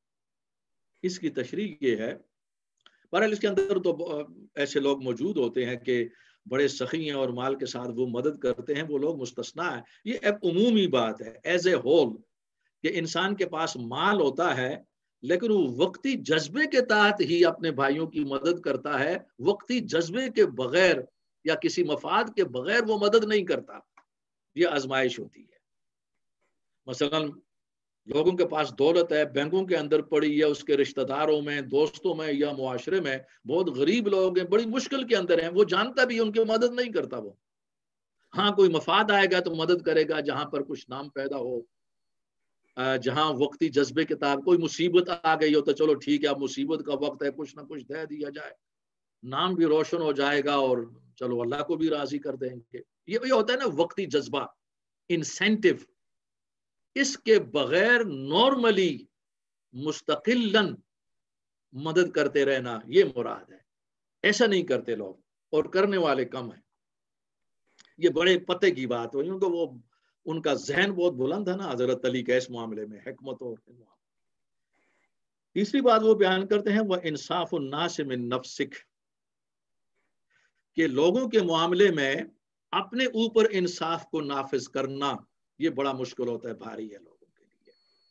اس کی تشریح یہ ہے, بہرحال اس کے اندر تو ایسے لوگ موجود ہوتے ہیں کہ بڑے سخی ہیں اور مال کے ساتھ وہ مدد کرتے ہیں, وہ لوگ مستثنا ہے. یہ ایک عمومی بات ہے ایز اے ہول, کہ انسان کے پاس مال ہوتا ہے لیکن وہ وقتی جذبے کے تحت ہی اپنے بھائیوں کی مدد کرتا ہے. وقتی جذبے کے بغیر یا کسی مفاد کے بغیر وہ مدد نہیں کرتا. یہ آزمائش ہوتی ہے. مثلا لوگوں کے پاس دولت ہے, بینکوں کے اندر پڑی ہے, اس کے رشتہ داروں میں, دوستوں میں یا معاشرے میں بہت غریب لوگ ہیں, بڑی مشکل کے اندر ہیں, وہ جانتا بھی ان کی مدد نہیں کرتا. وہ ہاں کوئی مفاد آئے گا تو مدد کرے گا, جہاں پر کچھ نام پیدا ہو, جہاں وقتی جذبے کے تحت کوئی مصیبت آ گئی ہو تو چلو ٹھیک ہے, اب مصیبت کا وقت ہے, کچھ نہ کچھ دے دیا جائے, نام بھی روشن ہو جائے گا اور چلو اللہ کو بھی راضی کر دیں گے. یہ ہوتا ہے نا وقتی جذبہ, انسینٹو. اس کے بغیر نارملی مستقلاً مدد کرتے رہنا یہ مراد ہے. ایسا نہیں کرتے لوگ, اور کرنے والے کم ہیں. یہ بڑے پتے کی بات ہے, کیونکہ وہ ان کا ذہن بہت بلند ہے نا حضرت علی کے اس معاملے میں, حکمت اور تیسری بات وہ بیان کرتے ہیں, وہ انصاف الناس من نفسک, کہ لوگوں کے معاملے میں اپنے اوپر انصاف کو نافذ کرنا یہ بڑا مشکل ہوتا ہے, بھاری ہے لوگوں کے لیے.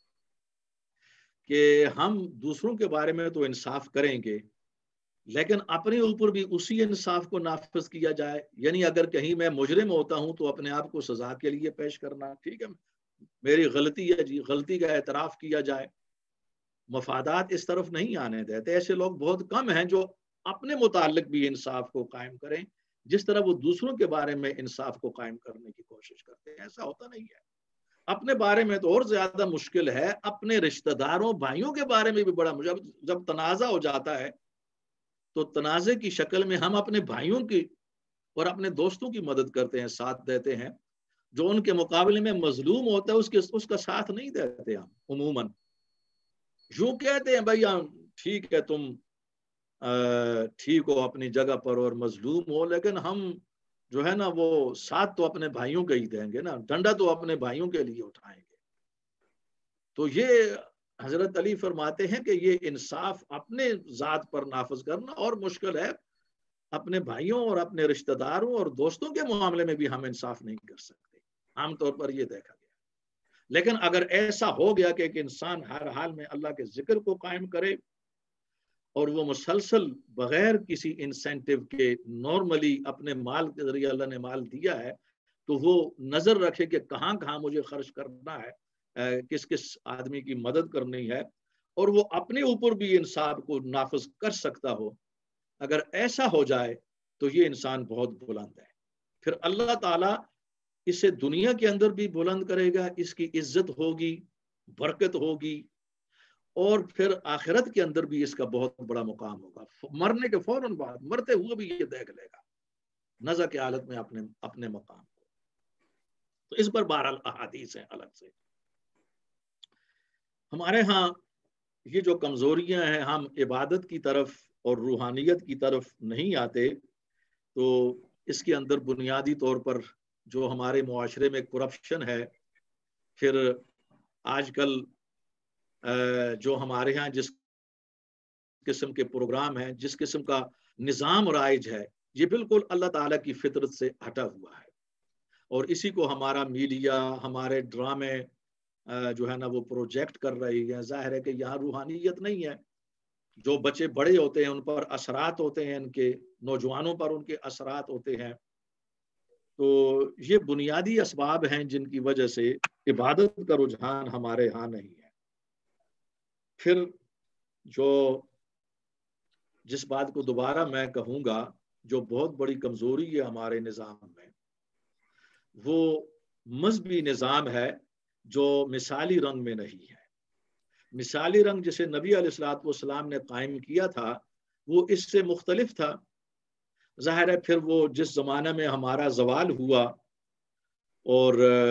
کہ ہم دوسروں کے بارے میں تو انصاف کریں گے لیکن اپنے اوپر بھی اسی انصاف کو نافذ کیا جائے. یعنی اگر کہیں میں مجرم ہوتا ہوں تو اپنے آپ کو سزا کے لیے پیش کرنا, ٹھیک ہے میری غلطی ہے جی, غلطی کا اعتراف کیا جائے. مفادات اس طرف نہیں آنے دیتے. ایسے لوگ بہت کم ہیں جو اپنے متعلق بھی انصاف کو قائم کریں جس طرح وہ دوسروں کے بارے میں انصاف کو قائم کرنے کی کوشش کرتے ہیں. ایسا ہوتا نہیں ہے. اپنے بارے میں تو اور زیادہ مشکل ہے, اپنے رشتہ داروں بھائیوں کے بارے میں بھی بڑا مشکل. جب تنازع ہو جاتا ہے تو تنازع کی شکل میں ہم اپنے بھائیوں کی اور اپنے دوستوں کی مدد کرتے ہیں, ساتھ دیتے ہیں. جو ان کے مقابلے میں مظلوم ہوتا ہے اس کے اس کا ساتھ نہیں دیتے ہم عموماً. یوں کہتے ہیں بھائی ٹھیک ہے تم ٹھیک ہو اپنی جگہ پر اور مظلوم ہو، لیکن ہم جو ہے نا وہ ساتھ تو اپنے بھائیوں کے ہی دیں گے نا، ڈنڈا تو اپنے بھائیوں کے لیے اٹھائیں گے. تو یہ حضرت علی فرماتے ہیں کہ یہ انصاف اپنے ذات پر نافذ کرنا اور مشکل ہے، اپنے بھائیوں اور اپنے رشتہ داروں اور دوستوں کے معاملے میں بھی ہم انصاف نہیں کر سکتے. عام طور پر یہ دیکھا گیا. لیکن اگر ایسا ہو گیا کہ ایک انسان ہر حال میں اللہ کے ذکر کو قائم کرے اور وہ مسلسل بغیر کسی انسینٹیو کے نارملی اپنے مال کے ذریعے اللہ نے مال دیا ہے تو وہ نظر رکھے کہ کہاں کہاں مجھے خرچ کرنا ہے، کس کس آدمی کی مدد کرنی ہے، اور وہ اپنے اوپر بھی انصاف کو نافذ کر سکتا ہو. اگر ایسا ہو جائے تو یہ انسان بہت بلند ہے. پھر اللہ تعالیٰ اسے دنیا کے اندر بھی بلند کرے گا، اس کی عزت ہوگی، برکت ہوگی، اور پھر آخرت کے اندر بھی اس کا بہت بڑا مقام ہوگا. مرنے کے فوراً بعد مرتے ہوئے بھی یہ دیکھ لے گا نزع کی حالت میں اپنے اپنے مقام کو. تو اس پر بہرحال احادیث ہیں الگ سے. ہمارے ہاں یہ جو کمزوریاں ہیں، ہم عبادت کی طرف اور روحانیت کی طرف نہیں آتے. تو اس کے اندر بنیادی طور پر جو ہمارے معاشرے میں کرپشن ہے، پھر آج کل جو ہمارے ہاں جس قسم کے پروگرام ہیں، جس قسم کا نظام رائج ہے، یہ بالکل اللہ تعالیٰ کی فطرت سے ہٹا ہوا ہے. اور اسی کو ہمارا میڈیا، ہمارے ڈرامے جو ہے نا وہ پروجیکٹ کر رہی ہے. ظاہر ہے کہ یہاں روحانیت نہیں ہے. جو بچے بڑے ہوتے ہیں ان پر اثرات ہوتے ہیں، ان کے نوجوانوں پر ان کے اثرات ہوتے ہیں. تو یہ بنیادی اسباب ہیں جن کی وجہ سے عبادت کا رجحان ہمارے ہاں نہیں ہے. پھر جو جس بات کو دوبارہ میں کہوں گا جو بہت بڑی کمزوری ہے ہمارے نظام میں، وہ مذہبی نظام ہے جو مثالی رنگ میں نہیں ہے. مثالی رنگ جسے نبی علیہ الصلوۃ والسلام نے قائم کیا تھا وہ اس سے مختلف تھا. ظاہر ہے پھر وہ جس زمانے میں ہمارا زوال ہوا اور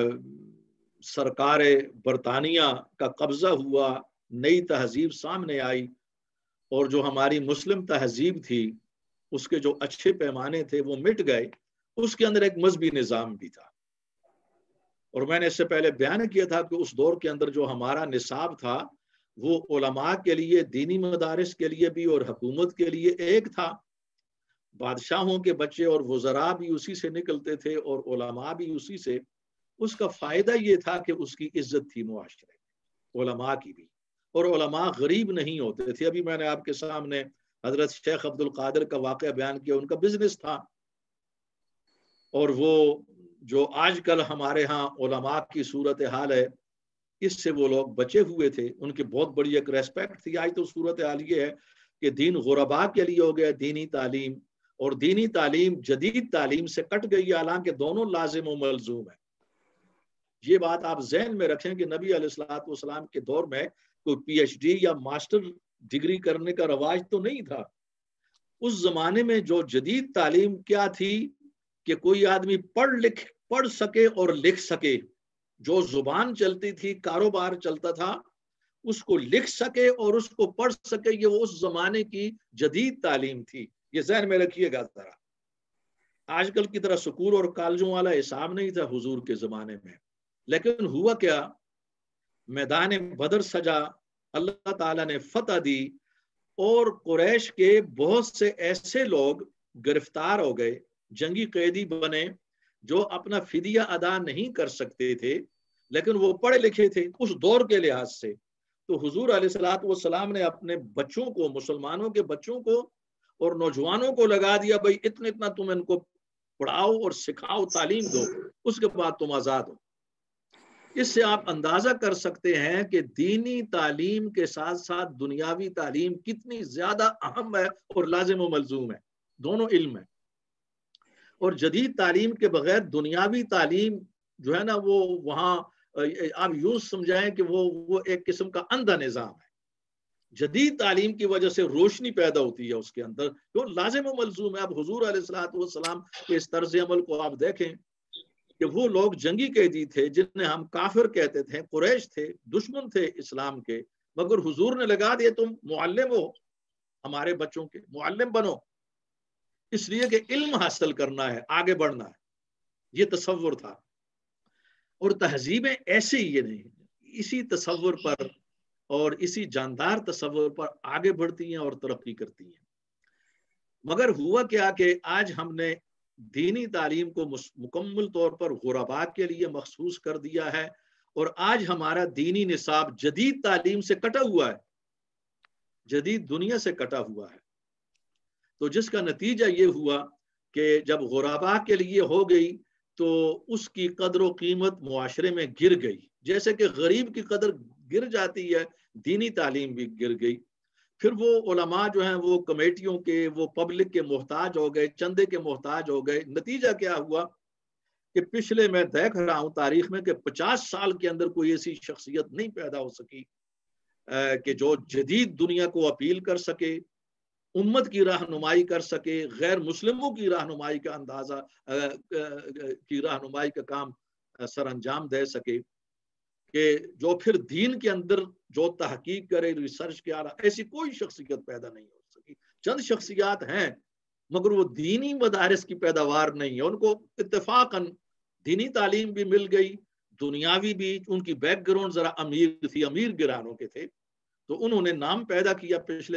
سرکار برطانیہ کا قبضہ ہوا، نئی تہذیب سامنے آئی، اور جو ہماری مسلم تہذیب تھی اس کے جو اچھے پیمانے تھے وہ مٹ گئے. اس کے اندر ایک مذہبی نظام بھی تھا. اور میں نے اس سے پہلے بیان کیا تھا کہ اس دور کے اندر جو ہمارا نصاب تھا وہ علماء کے لیے، دینی مدارس کے لیے بھی اور حکومت کے لیے ایک تھا. بادشاہوں کے بچے اور وزراء بھی اسی سے نکلتے تھے اور علماء بھی اسی سے. اس کا فائدہ یہ تھا کہ اس کی عزت تھی معاشرے میں، علماء کی بھی. اور علماء غریب نہیں ہوتے تھے. ابھی میں نے آپ کے سامنے حضرت شیخ عبد القادر کا واقعہ بیان کیا. ان کا بزنس تھا، اور وہ جو آج کل ہمارے ہاں علماء کی صورتحال ہے اس سے وہ لوگ بچے ہوئے تھے. ان کی بہت بڑی ایک ریسپیکٹ تھی. آج تو صورتحال یہ ہے کہ دین غرباء کے لیے ہو گیا دینی تعلیم، اور دینی تعلیم جدید تعلیم سے کٹ گئی، حالانکہ دونوں لازم و ملزوم ہیں. یہ بات آپ ذہن میں رکھیں کہ نبی علیہ الصلوۃ والسلام کے دور میں کوئی پی ایچ ڈی یا ماسٹر ڈگری کرنے کا رواج تو نہیں تھا. اس زمانے میں جو جدید تعلیم کیا تھی کہ کوئی آدمی پڑھ لکھ پڑھ سکے اور لکھ سکے. جو زبان چلتی تھی، کاروبار چلتا تھا، اس کو لکھ سکے اور اس کو پڑھ سکے، یہ وہ اس زمانے کی جدید تعلیم تھی. یہ ذہن میں رکھیے گا ذرا. آج کل کی طرح سکول اور کالجوں والا حساب نہیں تھا حضور کے زمانے میں. لیکن ہوا کیا، میدان بدر سجا، اللہ تعالیٰ نے فتح دی، اور قریش کے بہت سے ایسے لوگ گرفتار ہو گئے، جنگی قیدی بنے، جو اپنا فدیہ ادا نہیں کر سکتے تھے لیکن وہ پڑھے لکھے تھے اس دور کے لحاظ سے. تو حضور علیہ الصلوۃ والسلام نے اپنے بچوں کو، مسلمانوں کے بچوں کو اور نوجوانوں کو لگا دیا، بھائی اتنا اتنا تم ان کو پڑھاؤ اور سکھاؤ، تعلیم دو، اس کے بعد تم آزاد ہو. اس سے آپ اندازہ کر سکتے ہیں کہ دینی تعلیم کے ساتھ ساتھ دنیاوی تعلیم کتنی زیادہ اہم ہے اور لازم و ملزوم ہے. دونوں علم ہے. اور جدید تعلیم کے بغیر دنیاوی تعلیم جو ہے نا وہ وہاں آپ یوں سمجھائیں کہ وہ وہ ایک قسم کا اندھا نظام ہے. جدید تعلیم کی وجہ سے روشنی پیدا ہوتی ہے اس کے اندر، جو لازم و ملزوم ہے. اب حضور علیہ الصلوۃ والسلام کے اس طرز عمل کو آپ دیکھیں کہ کہ وہ لوگ جنگی قیدی تھے جنہیں ہم کافر کہتے تھے، قریش تھے، دشمن تھے اسلام کے، مگر حضور نے لگا دیا تم معلم ہو ہمارے بچوں کے، معلم بنو، اس لیے کہ علم حاصل کرنا ہے، آگے بڑھنا ہے، یہ تصور تھا۔ اور تہذیبیں ایسے ہی یہ نہیں، اسی تصور پر اور اسی جاندار تصور پر آگے بڑھتی ہیں اور ترقی کرتی ہیں۔ مگر ہوا کیا کہ آج ہم نے دینی تعلیم کو مکمل طور پر غربا کے لیے مخصوص کر دیا ہے، اور آج ہمارا دینی نصاب جدید تعلیم سے کٹا ہوا ہے، جدید دنیا سے کٹا ہوا ہے۔ تو جس کا نتیجہ یہ ہوا کہ جب غربا کے لیے ہو گئی تو اس کی قدر و قیمت معاشرے میں گر گئی، جیسے کہ غریب کی قدر گر جاتی ہے، دینی تعلیم بھی گر گئی۔ پھر وہ علماء جو ہیں وہ کمیٹیوں کے، وہ پبلک کے محتاج ہو گئے، چندے کے محتاج ہو گئے۔ نتیجہ کیا ہوا کہ پچھلے میں دیکھ رہا ہوں تاریخ میں کہ پچاس سال کے اندر کوئی ایسی شخصیت نہیں پیدا ہو سکی کہ جو جدید دنیا کو اپیل کر سکے، امت کی رہنمائی کر سکے، غیر مسلموں کی رہنمائی کا اندازہ کی رہنمائی کا کام سر انجام دے سکے، کہ جو پھر دین کے اندر جو تحقیق کرے، ریسرچ کیا رہا، ایسی کوئی شخصیت پیدا نہیں ہو سکی۔ چند شخصیات ہیں مگر وہ دینی مدارس کی پیداوار نہیں ہے۔ ان کو اتفاقاً دینی تعلیم بھی مل گئی، دنیاوی بھی، ان کی بیک گراؤنڈ ذرا امیر تھی، امیر گرانوں کے تھے، تو انہوں نے نام پیدا کیا پچھلے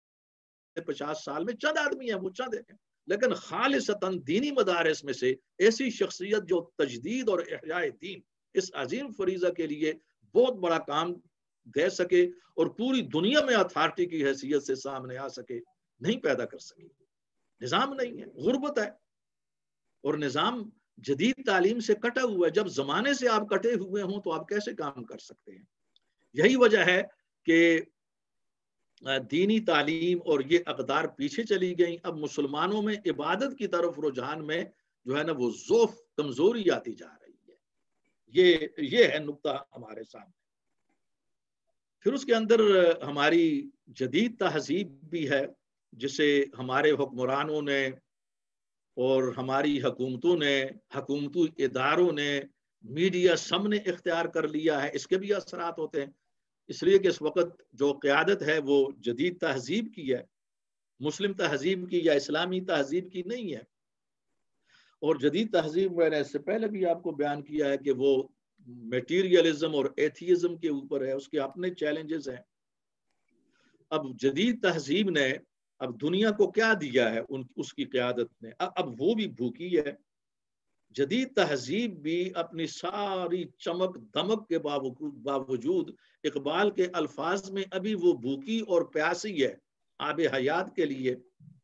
پچاس سال میں۔ چند آدمی ہیں، وہ چند ہیں، لیکن خالصتاً دینی مدارس میں سے ایسی شخصیت جو تجدید اور احیاء دین، اس عظیم فریضہ کے لیے بہت بڑا کام دے سکے اور پوری دنیا میں اتھارٹی کی حیثیت سے سامنے آ سکے، نہیں پیدا کر سکے۔ نظام نہیں ہے، غربت ہے، اور نظام جدید تعلیم سے کٹا ہوا ہے۔ جب زمانے سے آپ کٹے ہوئے ہوں تو آپ کیسے کام کر سکتے ہیں؟ یہی وجہ ہے کہ دینی تعلیم اور یہ اقدار پیچھے چلی گئیں۔ اب مسلمانوں میں عبادت کی طرف رجحان میں جو ہے نا وہ ضعف، کمزوری آتی جا رہی ہے۔ یہ یہ ہے نقطہ ہمارے سامنے۔ پھر اس کے اندر ہماری جدید تہذیب بھی ہے، جسے ہمارے حکمرانوں نے اور ہماری حکومتوں نے، حکومتی اداروں نے، میڈیا سب نے اختیار کر لیا ہے۔ اس کے بھی اثرات ہوتے ہیں، اس لیے کہ اس وقت جو قیادت ہے وہ جدید تہذیب کی ہے، مسلم تہذیب کی یا اسلامی تہذیب کی نہیں ہے۔ اور جدید تہذیب میں نے اس سے پہلے بھی آپ کو بیان کیا ہے کہ وہ میٹیریلزم اور ایتھیزم کے اوپر ہے، اس کے اپنے چیلنجز ہیں۔ اب جدید تہذیب نے اب دنیا کو کیا دیا ہے ان اس کی قیادت نے، اب وہ بھی بھوکی ہے۔ جدید تہذیب بھی اپنی ساری چمک دمک کے باوجود اقبال کے الفاظ میں ابھی وہ بھوکی اور پیاسی ہے آب حیات کے لیے۔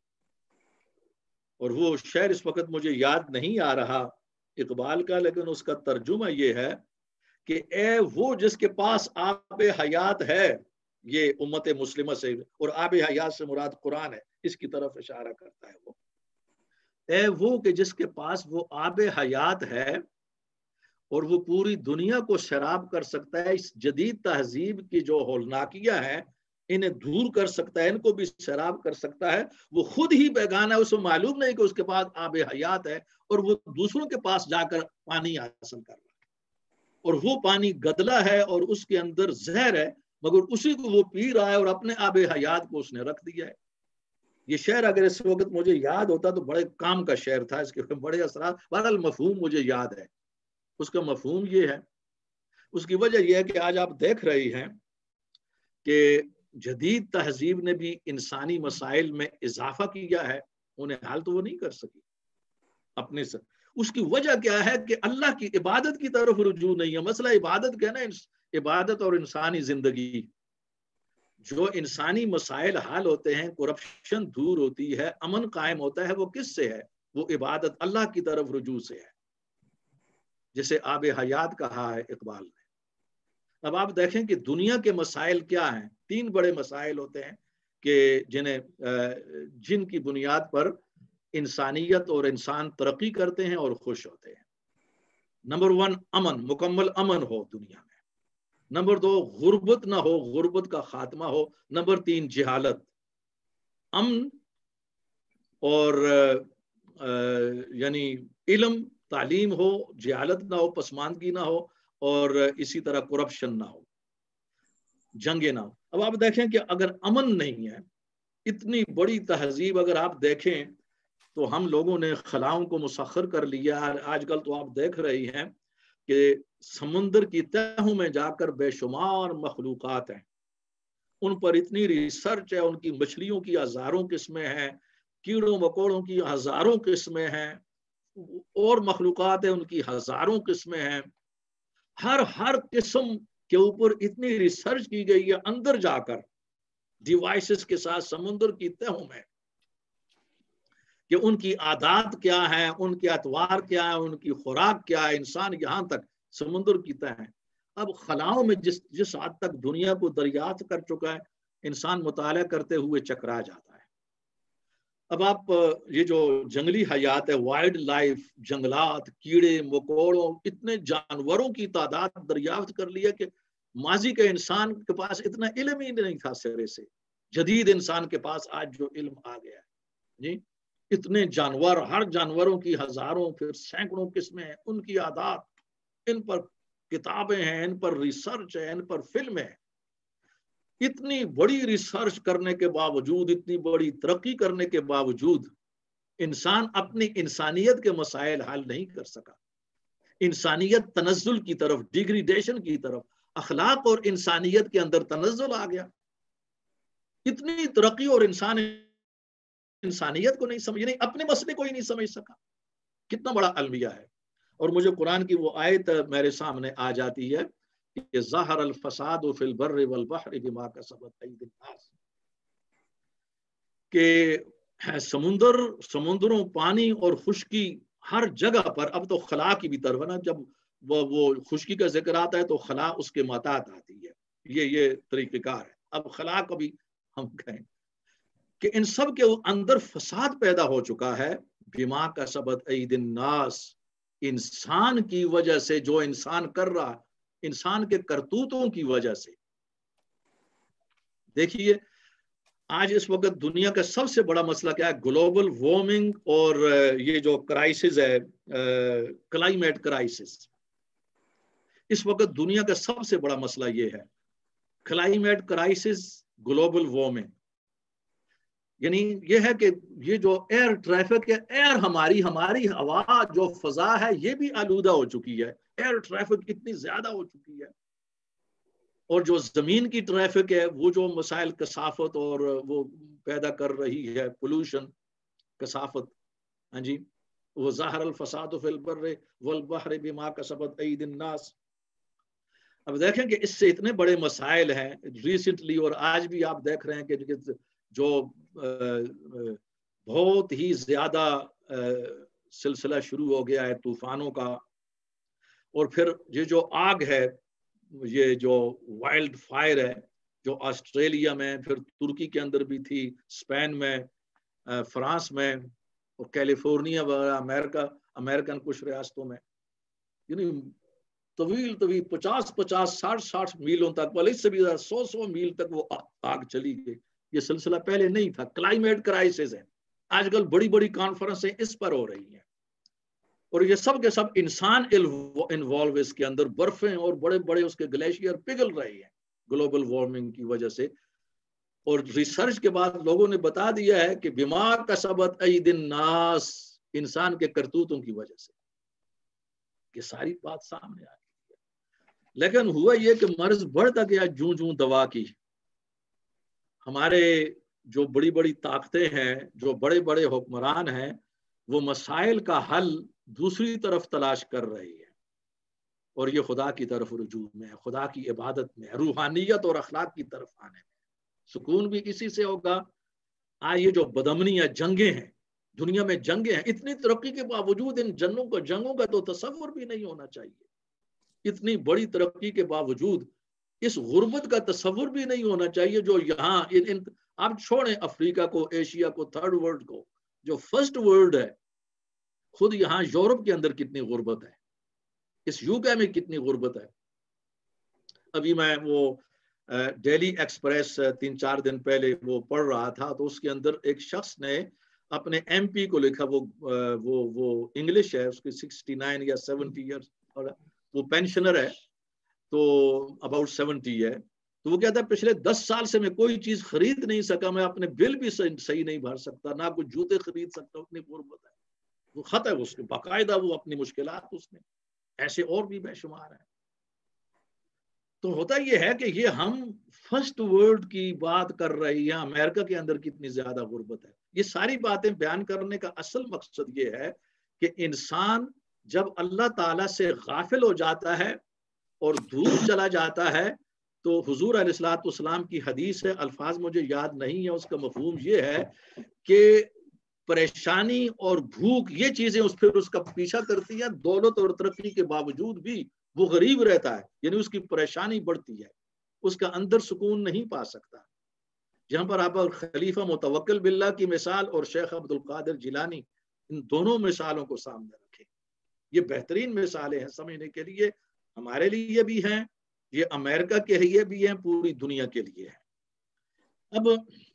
اور وہ شعر اس وقت مجھے یاد نہیں آ رہا اقبال کا، لیکن اس کا ترجمہ یہ ہے کہ اے وہ جس کے پاس آب حیات ہے، یہ امت مسلمہ سے، اور آب حیات سے مراد قرآن ہے، اس کی طرف اشارہ کرتا ہے وہ، اے وہ کہ جس کے پاس وہ آب حیات ہے اور وہ پوری دنیا کو سیراب کر سکتا ہے، اس جدید تہذیب کی جو ہولناکیاں ہیں انہیں دور کر سکتا ہے، ان کو بھی سیراب کر سکتا ہے۔ وہ خود ہی بیگانہ ہے، اسے معلوم نہیں کہ اس کے پاس آب حیات ہے، اور وہ دوسروں کے پاس جا کر پانی حاصل کر رہا ہے، اور وہ پانی گدلا ہے اور اس کے اندر زہر ہے، مگر اسی کو وہ پی رہا ہے اور اپنے آب حیات کو اس نے رکھ دیا ہے۔ یہ شعر اگر اس وقت مجھے یاد ہوتا تو بڑے کام کا شعر تھا، اس کے بڑے اثرات، بہرحال مفہوم مجھے یاد ہے۔ اس کا مفہوم یہ ہے، اس کی وجہ یہ ہے کہ آج آپ دیکھ رہے ہیں کہ جدید تہذیب نے بھی انسانی مسائل میں اضافہ کیا ہے، انہیں حل تو وہ نہیں کر سکی اپنے سے۔ اس کی وجہ کیا ہے کہ اللہ کی عبادت کی طرف رجوع نہیں ہے۔ مسئلہ عبادت کیا نا، عبادت اور انسانی زندگی، جو انسانی مسائل حل ہوتے ہیں، کرپشن دور ہوتی ہے، امن قائم ہوتا ہے، وہ کس سے ہے؟ وہ عبادت، اللہ کی طرف رجوع سے ہے، جسے آب حیات کہا ہے اقبال نے۔ اب آپ دیکھیں کہ دنیا کے مسائل کیا ہیں، تین بڑے مسائل ہوتے ہیں کہ جنہیں جن کی بنیاد پر انسانیت اور انسان ترقی کرتے ہیں اور خوش ہوتے ہیں۔ نمبر ون، امن، مکمل امن ہو دنیا میں۔ نمبر دو، غربت نہ ہو، غربت کا خاتمہ ہو۔ نمبر تین، جہالت۔ امن اور یعنی علم تعلیم ہو، جہالت نہ ہو، پسماندگی نہ ہو، اور اسی طرح کرپشن نہ ہو، جنگیں نہ ہو۔ اب آپ دیکھیں کہ اگر امن نہیں ہے، اتنی بڑی تہذیب اگر آپ دیکھیں تو ہم لوگوں نے خلاؤں کو مسخر کر لیا۔ آج کل تو آپ دیکھ رہی ہیں کہ سمندر کی تہوں میں جا کر بے شمار مخلوقات ہیں، ان پر اتنی ریسرچ ہے، ان کی مچھلیوں کی ہزاروں قسمیں ہیں، کیڑوں مکوڑوں کی ہزاروں قسمیں ہیں، اور مخلوقات ہیں ان کی ہزاروں قسمیں ہیں۔ ہر ہر قسم کے اوپر اتنی ریسرچ کی گئی ہے اندر جا کر ڈیوائسز کے ساتھ سمندر کی تہوں میں، کہ ان کی عادات کیا ہیں، ان کے اطوار کیا ہیں، ان کی خوراک کیا ہے۔ انسان یہاں تک سمندر کی تہ ہیں۔ اب خلاؤں میں جس جس حد تک دنیا کو دریافت کر چکا ہے، انسان مطالعہ کرتے ہوئے چکرا جاتا ہے۔ اب آپ یہ جو جنگلی حیات ہے، وائلڈ لائف، جنگلات، کیڑے مکوڑوں، اتنے جانوروں کی تعداد دریافت کر لی ہے کہ ماضی کے انسان کے پاس اتنا علم ہی نہیں تھا سرے سے۔ جدید انسان کے پاس آج جو علم آ گیا ہے، جی اتنے جانور، ہر جانوروں کی ہزاروں پھر سینکڑوں قسمیں ہیں، ان کی عادات، ان پر کتابیں ہیں، ان پر ریسرچ ہے، ان پر فلم ہے۔ اتنی بڑی ریسرچ کرنے کے باوجود، اتنی بڑی ترقی کرنے کے باوجود انسان اپنی انسانیت کے مسائل حل نہیں کر سکا۔ انسانیت تنزل کی طرف، ڈیگریڈیشن کی طرف، اخلاق اور انسانیت کے اندر تنزل آ گیا۔ اتنی ترقی اور انسان انسانیت کو نہیں سمجھ، نہیں اپنے مسئلے کو ہی نہیں سمجھ سکا۔ کتنا بڑا المیہ ہے۔ اور مجھے قرآن کی وہ آیت میرے سامنے آ جاتی ہے کہ ظہر الفساد فی البر والبحر بما کسبت ایدی الناس، کہ سمندر، سمندروں، پانی اور خشکی ہر جگہ پر، اب تو خلا کی بھی طرف ہے نا، جب وہ وہ خشکی کا ذکر آتا ہے تو خلا اس کے ماتحت آتی ہے، یہ یہ طریقہ کار ہے۔ اب خلا کو بھی ہم کہیں کہ ان سب کے اندر فساد پیدا ہو چکا ہے، بما کسبت ایدی الناس، انسان کی وجہ سے، جو انسان کر رہا، انسان کے کرتوتوں کی وجہ سے۔ دیکھیے آج اس وقت دنیا کا سب سے بڑا مسئلہ کیا ہے؟ گلوبل وارمنگ اور یہ جو کرائسس ہے، کلائمیٹ کرائسس۔ اس وقت دنیا کا سب سے بڑا مسئلہ یہ ہے، کلائمیٹ کرائسس، گلوبل وارمنگ۔ یعنی یہ ہے کہ یہ جو ایئر ٹریفک ہے، ایئر ہماری ہماری ہوا جو فضا ہے یہ بھی آلودہ ہو چکی ہے، ایئر ٹریفک اتنی زیادہ ہو چکی ہے۔ اور جو زمین کی ٹریفک ہے، وہ جو مسائل کثافت اور وہ پیدا کر رہی ہے، پولوشن، کثافت، ہاں جی، وہ ظاہر الفساد فی البر والبحر بما کسبت ایدی الناس۔ اب دیکھیں کہ اس سے اتنے بڑے مسائل ہیں ریسنٹلی، اور آج بھی آپ دیکھ رہے ہیں کہ جو بہت ہی زیادہ سلسلہ شروع ہو گیا ہے طوفانوں کا، اور پھر یہ جو آگ ہے، یہ جو وائلڈ فائر ہے، جو آسٹریلیا میں، پھر ترکی کے اندر بھی تھی، اسپین میں، فرانس میں، اور کیلیفورنیا وغیرہ، امریکہ امریکن کچھ ریاستوں میں، یعنی طویل طویل پچاس پچاس ساٹھ ساٹھ میلوں تک، بلکہ اس سے بھی زیادہ سو سو میل تک وہ آگ چلی گئی۔ یہ سلسلہ پہلے نہیں تھا۔ کلائمیٹ کرائسس ہے، آج کل بڑی بڑی کانفرنسیں اس پر ہو رہی ہیں، اور یہ سب کے سب انسان انوالو اس کے اندر، برفیں اور بڑے بڑے اس کے گلیشیئر پگھل رہے ہیں گلوبل وارمنگ کی وجہ سے۔ اور ریسرچ کے بعد لوگوں نے بتا دیا ہے کہ بما کسبت ایدی الناس، انسان کے کرتوتوں کی وجہ سے یہ ساری بات سامنے آ گئی ہے۔ لیکن ہوا یہ کہ مرض بڑھتا گیا جوں جوں دوا کی۔ ہمارے جو بڑی بڑی طاقتیں ہیں، جو بڑے بڑے حکمران ہیں، وہ مسائل کا حل دوسری طرف تلاش کر رہی ہے، اور یہ خدا کی طرف رجوع میں، خدا کی عبادت میں، روحانیت اور اخلاق کی طرف آنے میں۔ سکون بھی اسی سے ہوگا۔ آج یہ جو بدامنی ہے، جنگیں ہیں دنیا میں، جنگیں ہیں، اتنی ترقی کے باوجود ان جنگوں کا جنگوں کا تو تصور بھی نہیں ہونا چاہیے۔ اتنی بڑی ترقی کے باوجود اس غربت کا تصور بھی نہیں ہونا چاہیے جو یہاں ان, ان آپ چھوڑیں افریقہ کو، ایشیا کو، تھرڈ ورلڈ کو، جو فرسٹ ورلڈ ہے، خود یہاں یورپ کے اندر کتنی غربت ہے، اس یو کے میں کتنی غربت ہے۔ ابھی میں وہ ڈیلی ایکسپریس تین چار دن پہلے وہ پڑھ رہا تھا، تو اس کے اندر ایک شخص نے اپنے ایم پی کو لکھا، وہ وہ وہ انگلش ہے، اس کی سکسٹی نائن یا سیونٹی ایئرس، اور وہ پینشنر ہے، تو اباؤٹ سیونٹی ہے، تو وہ کہتا ہے پچھلے دس سال سے میں کوئی چیز خرید نہیں سکا، میں اپنے بل بھی صحیح نہیں بھر سکتا، نہ کوئی جوتے خرید سکتا، اتنی غربت ہے. وہ خط ہے اس کے باقاعدہ، وہ اپنی مشکلات اس نے، ایسے اور بھی بے شمار ہیں. تو ہوتا یہ ہے کہ یہ ہم فرسٹ ورلڈ کی بات کر رہے ہیں، امریکہ کے اندر کتنی زیادہ غربت ہے. یہ ساری باتیں بیان کرنے کا اصل مقصد یہ ہے کہ انسان جب اللہ تعالیٰ سے غافل ہو جاتا ہے اور دور چلا جاتا ہے، تو حضور علیہ الصلوۃ والسلام کی حدیث ہے، الفاظ مجھے یاد نہیں ہے، اس کا مفہوم یہ ہے کہ پریشانی اور بھوک یہ چیزیں اس پھر اس کا پیچھا کرتی ہیں، دولت اور ترقی کے باوجود بھی وہ غریب رہتا ہے، یعنی اس کی پریشانی بڑھتی ہے، اس کا اندر سکون نہیں پا سکتا. جہاں پر آپ خلیفہ متوکل باللہ کی مثال اور شیخ عبد القادر جیلانی، ان دونوں مثالوں کو سامنے رکھیں. یہ بہترین مثالیں ہیں سمجھنے کے لیے، ہمارے لیے بھی ہیں، یہ امریکہ کے لیے بھی ہیں، پوری دنیا کے لیے ہیں. اب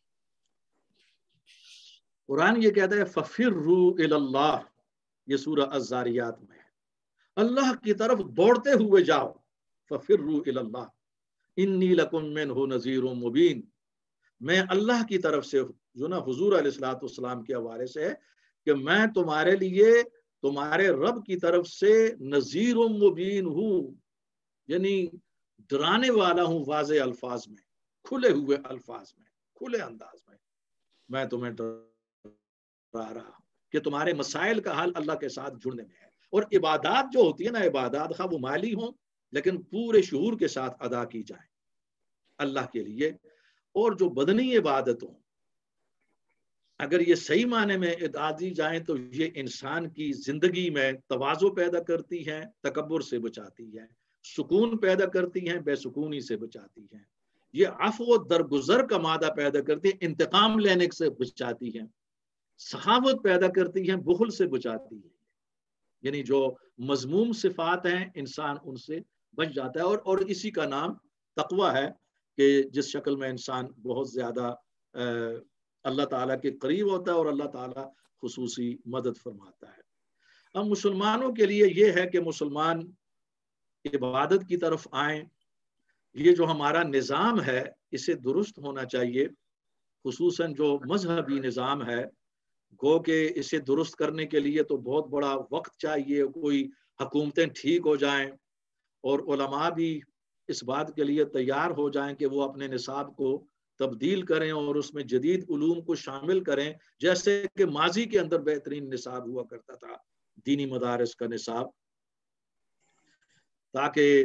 قرآن یہ کہتا ہے فَفِرُّوا إِلَى اللَّهِ، یہ سورہ الزاریات میں ہے، اللہ کی طرف دوڑتے ہوئے جاؤ. فَفِرُّوا إِلَى اللَّهِ إِنِّي لَكُمْ مِنْهُ نَذِيرٌ مُبِينٌ، میں اللہ کی طرف سے، جو نا حضور علیہ الصلوۃ والسلام کے حوالے سے ہے کہ میں تمہارے لیے تمہارے رب کی طرف سے نذیر مبین ہوں، یعنی ڈرانے والا ہوں، واضح الفاظ میں، کھلے ہوئے الفاظ میں، کھلے انداز میں میں تمہیں ڈرا رہا ہوں کہ تمہارے مسائل کا حل اللہ کے ساتھ جڑنے میں ہے. اور عبادات جو ہوتی ہے نا، عبادات خواہ وہ مالی ہوں لیکن پورے شعور کے ساتھ ادا کی جائیں اللہ کے لیے، اور جو بدنی عبادت ہوں اگر یہ صحیح معنی میں ادا دی جائیں تو یہ انسان کی زندگی میں تواضع پیدا کرتی ہیں، تکبر سے بچاتی ہیں، سکون پیدا کرتی ہیں، بے سکونی سے بچاتی ہیں، یہ عفو و درگزر کا مادہ پیدا کرتی ہیں، انتقام لینے سے بچاتی ہیں، سخاوت پیدا کرتی ہیں، بخل سے بچاتی ہیں، یعنی جو مذموم صفات ہیں انسان ان سے بچ جاتا ہے. اور اور اسی کا نام تقوی ہے کہ جس شکل میں انسان بہت زیادہ اللہ تعالیٰ کے قریب ہوتا ہے اور اللہ تعالیٰ خصوصی مدد فرماتا ہے. اب مسلمانوں کے لیے یہ ہے کہ مسلمان عبادت کی طرف آئیں. یہ جو ہمارا نظام ہے اسے درست ہونا چاہیے، خصوصاً جو مذہبی نظام ہے، گو کہ اسے درست کرنے کے لیے تو بہت بڑا وقت چاہیے، کوئی حکومتیں ٹھیک ہو جائیں اور علماء بھی اس بات کے لیے تیار ہو جائیں کہ وہ اپنے نصاب کو تبدیل کریں اور اس میں جدید علوم کو شامل کریں، جیسے کہ ماضی کے اندر بہترین نصاب ہوا کرتا تھا، دینی مدارس کا نصاب، تاکہ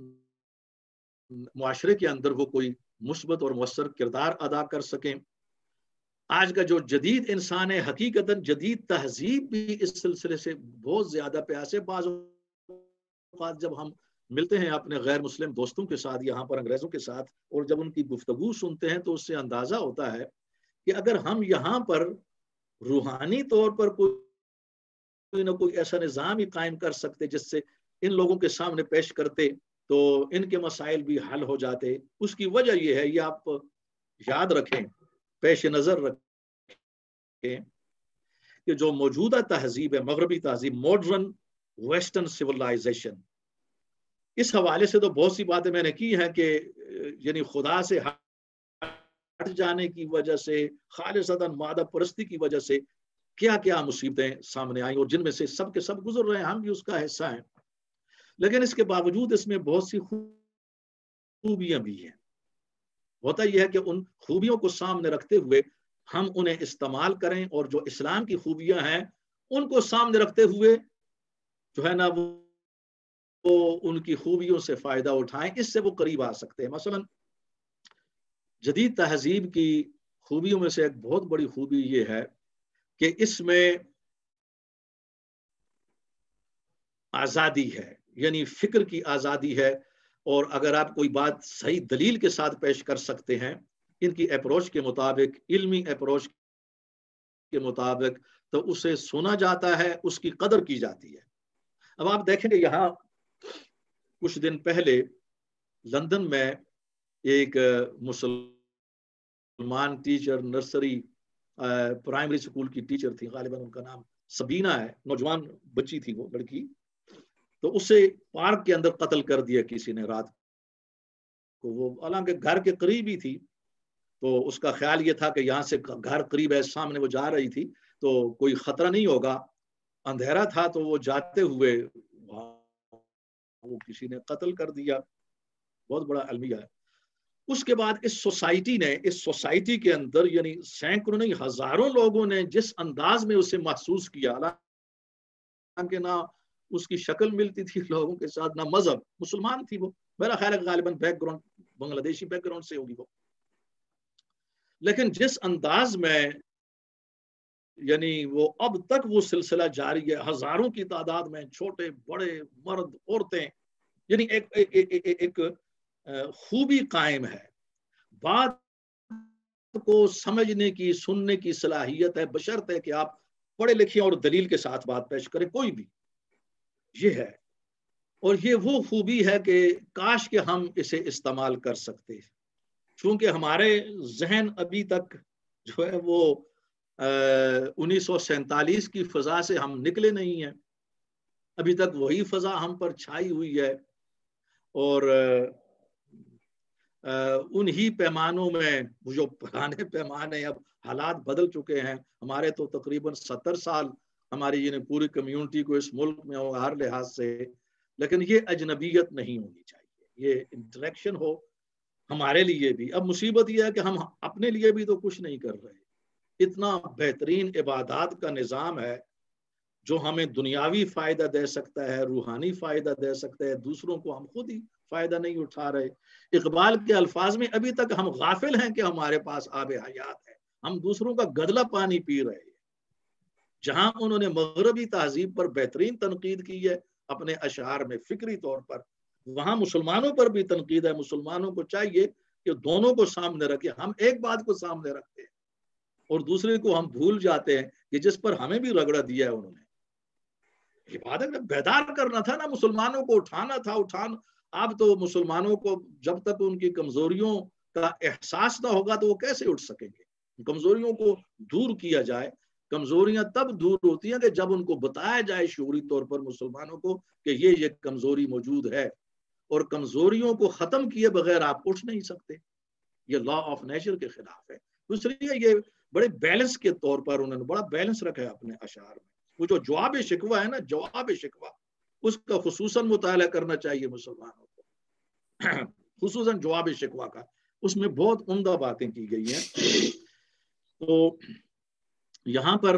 معاشرے کے اندر وہ کوئی مثبت اور مؤثر کردار ادا کر سکیں. آج کا جو جدید انسان ہے حقیقتاً جدید تہذیب بھی اس سلسلے سے بہت زیادہ پیاس ہے. بعض اوقات جب ہم ملتے ہیں اپنے غیر مسلم دوستوں کے ساتھ، یہاں پر انگریزوں کے ساتھ، اور جب ان کی گفتگو سنتے ہیں تو اس سے اندازہ ہوتا ہے کہ اگر ہم یہاں پر روحانی طور پر کوئی نہ کوئی ایسا نظام ہی قائم کر سکتے جس سے ان لوگوں کے سامنے پیش کرتے تو ان کے مسائل بھی حل ہو جاتے. اس کی وجہ یہ ہے، یہ آپ یاد رکھیں، پیش نظر رکھیں کہ جو موجودہ تہذیب ہے، مغربی تہذیب، ماڈرن ویسٹرن سیولائزیشن، اس حوالے سے تو بہت سی باتیں میں نے کی ہیں کہ یعنی خدا سے ہٹ جانے کی وجہ سے، خالصتاً مادہ پرستی کی وجہ سے کیا کیا مصیبتیں سامنے آئیں، اور جن میں سے سب کے سب گزر رہے ہیں، ہم بھی اس کا حصہ ہیں. لیکن اس کے باوجود اس میں بہت سی خوبیاں بھی ہیں. ہوتا یہ ہے کہ ان خوبیوں کو سامنے رکھتے ہوئے ہم انہیں استعمال کریں، اور جو اسلام کی خوبیاں ہیں ان کو سامنے رکھتے ہوئے جو ہے نا وہ ان کی خوبیوں سے فائدہ اٹھائیں، اس سے وہ قریب آ سکتے ہیں. مثلا جدید تہذیب کی خوبیوں میں سے ایک بہت بڑی خوبی یہ ہے کہ اس میں آزادی ہے، یعنی فکر کی آزادی ہے، اور اگر آپ کوئی بات صحیح دلیل کے ساتھ پیش کر سکتے ہیں ان کی اپروچ کے مطابق، علمی اپروچ کے مطابق، تو اسے سنا جاتا ہے، اس کی قدر کی جاتی ہے. اب آپ دیکھیں گے یہاں کچھ دن پہلے لندن میں ایک مسلمان ٹیچر نرسری پرائمری اسکول کی ٹیچر تھی، غالباً ان کا نام سبینہ ہے، نوجوان بچی تھی وہ لڑکی، تو اسے پارک کے اندر قتل کر دیا کسی نے رات کو. وہ حالانکہ گھر کے قریب ہی تھی، تو اس کا خیال یہ تھا کہ یہاں سے گھر قریب ہے، سامنے وہ جا رہی تھی تو کوئی خطرہ نہیں ہوگا، اندھیرا تھا، تو وہ جاتے ہوئے وہ کسی نے قتل کر دیا. بہت بڑا المیہ ہے. اس کے بعد اس سوسائٹی نے، اس سوسائٹی کے اندر یعنی سینکڑوں نہیں ہزاروں لوگوں نے جس انداز میں اسے محسوس کیا، حالانکہ نہ اس کی شکل ملتی تھی لوگوں کے ساتھ، نہ مذہب، مسلمان تھی وہ، میرا خیال ہے غالباً بیک گراؤنڈ بنگلہ دیشی بیک گراؤنڈ سے ہوگی وہ، لیکن جس انداز میں یعنی وہ اب تک وہ سلسلہ جاری ہے، ہزاروں کی تعداد میں چھوٹے بڑے مرد عورتیں، یعنی ایک ایک, ایک, ایک, ایک خوبی قائم ہے. بات کو سمجھنے کی، سننے کی صلاحیت ہے، بشرط ہے کہ آپ پڑھے لکھے اور دلیل کے ساتھ بات پیش کریں، کوئی بھی. یہ ہے، اور یہ وہ خوبی ہے کہ کاش کہ ہم اسے استعمال کر سکتے ہیں، چونکہ ہمارے ذہن ابھی تک جو ہے وہ انیس سو سینتالیس کی فضا سے ہم نکلے نہیں ہیں، ابھی تک وہی فضا ہم پر چھائی ہوئی ہے، اور انہی پیمانوں میں جو پرانے پیمانے، اب حالات بدل چکے ہیں. ہمارے تو تقریباً ستر سال ہماری یعنی پوری کمیونٹی کو اس ملک میں ہو ہر لحاظ سے، لیکن یہ اجنبیت نہیں ہونی چاہیے، یہ انٹریکشن ہو ہمارے لیے بھی. اب مصیبت یہ ہے کہ ہم اپنے لیے بھی تو کچھ نہیں کر رہے. اتنا بہترین عبادات کا نظام ہے جو ہمیں دنیاوی فائدہ دے سکتا ہے، روحانی فائدہ دے سکتا ہے، دوسروں کو ہم خود ہی فائدہ نہیں اٹھا رہے. اقبال کے الفاظ میں ابھی تک ہم غافل ہیں کہ ہمارے پاس آب حیات ہے، ہم دوسروں کا گدلا پانی پی رہے ہیں. جہاں انہوں نے مغربی تہذیب پر بہترین تنقید کی ہے اپنے اشعار میں فکری طور پر، وہاں مسلمانوں پر بھی تنقید ہے. مسلمانوں کو چاہیے کہ دونوں کو سامنے رکھے. ہم ایک بات کو سامنے رکھتے ہیں اور دوسرے کو ہم بھول جاتے ہیں کہ جس پر ہمیں بھی رگڑا دیا ہے انہوں نے. عبادت میں بیدار کرنا تھا نا، مسلمانوں کو اٹھانا تھا. اٹھانا اب تو مسلمانوں کو جب تک ان کی کمزوریوں کا احساس نہ ہوگا تو وہ کیسے اٹھ سکیں گے. کمزوریوں کو دور کیا جائے. کمزوریاں تب دور ہوتی ہیں کہ جب ان کو بتایا جائے شعوری طور پر مسلمانوں کو کہ یہ یہ کمزوری موجود ہے، اور کمزوریوں کو ختم کیے بغیر آپ اٹھ نہیں سکتے. یہ لا آف نیچر کے خلاف ہے. اس لیے یہ بڑے بیلنس کے طور پر انہوں نے بڑا بیلنس رکھا ہے اپنے اشعار میں. وہ جو جواب شکوہ ہے نا، جواب شکوہ، اس کا خصوصاً مطالعہ کرنا چاہیے مسلمانوں کو، خصوصاً جواب شکوہ کا. اس میں بہت عمدہ باتیں کی گئی ہیں. تو یہاں پر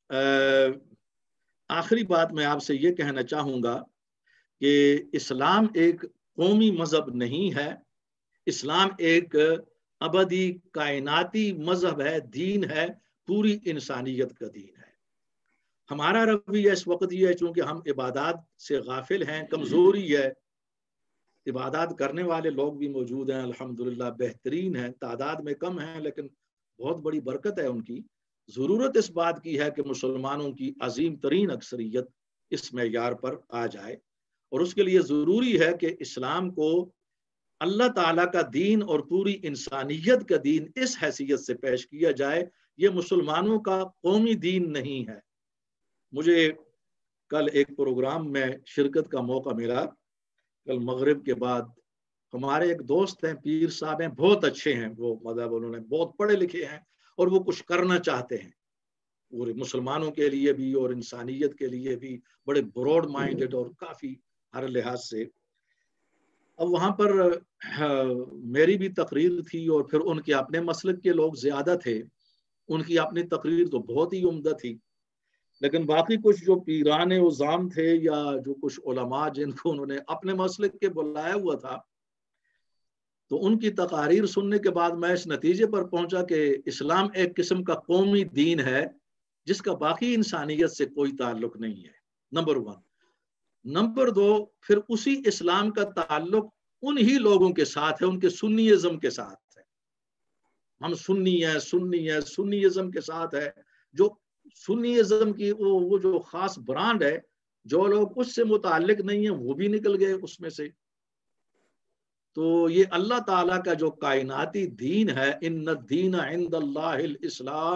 آخری بات میں آپ سے یہ کہنا چاہوں گا کہ اسلام ایک قومی مذہب نہیں ہے. اسلام ایک ابدی کائناتی مذہب ہے، دین ہے، پوری انسانیت کا دین ہے. ہمارا رویہ اس وقت یہ ہے چونکہ ہم عبادات سے غافل ہیں، کمزوری ہے. عبادات کرنے والے لوگ بھی موجود ہیں الحمدللہ، بہترین ہیں، تعداد میں کم ہیں لیکن بہت بڑی برکت ہے ان کی. ضرورت اس بات کی ہے کہ مسلمانوں کی عظیم ترین اکثریت اس معیار پر آ جائے، اور اس کے لیے ضروری ہے کہ اسلام کو اللہ تعالیٰ کا دین اور پوری انسانیت کا دین اس حیثیت سے پیش کیا جائے. یہ مسلمانوں کا قومی دین نہیں ہے. مجھے کل ایک پروگرام میں شرکت کا موقع ملا، کل مغرب کے بعد. ہمارے ایک دوست ہیں، پیر صاحب ہیں، بہت اچھے ہیں وہ، مطلب انہوں نے بہت پڑھے لکھے ہیں اور وہ کچھ کرنا چاہتے ہیں پورے مسلمانوں کے لیے بھی اور انسانیت کے لیے بھی، بڑے براڈ مائنڈڈ اور کافی ہر لحاظ سے. اب وہاں پر میری بھی تقریر تھی اور پھر ان کے اپنے مسلک کے لوگ زیادہ تھے. ان کی اپنی تقریر تو بہت ہی عمدہ تھی، لیکن باقی کچھ جو پیران عظام تھے یا جو کچھ علماء جن کو انہوں نے اپنے مسلک کے بلایا ہوا تھا، تو ان کی تقاریر سننے کے بعد میں اس نتیجے پر پہنچا کہ اسلام ایک قسم کا قومی دین ہے جس کا باقی انسانیت سے کوئی تعلق نہیں ہے، نمبر ون. نمبر دو، پھر اسی اسلام کا تعلق انہی لوگوں کے ساتھ ہے، ان کے سنیزم کے ساتھ ہے. ہم سنی ہیں سنی ہیں سنیزم کے ساتھ ہے. جو سنیزم کی وہ, وہ جو خاص برانڈ ہے، جو لوگ اس سے متعلق نہیں ہیں وہ بھی نکل گئے اس میں سے. تو یہ اللہ تعالیٰ کا جو کائناتی دین ہے، ان الدین عند اللہ الاسلام،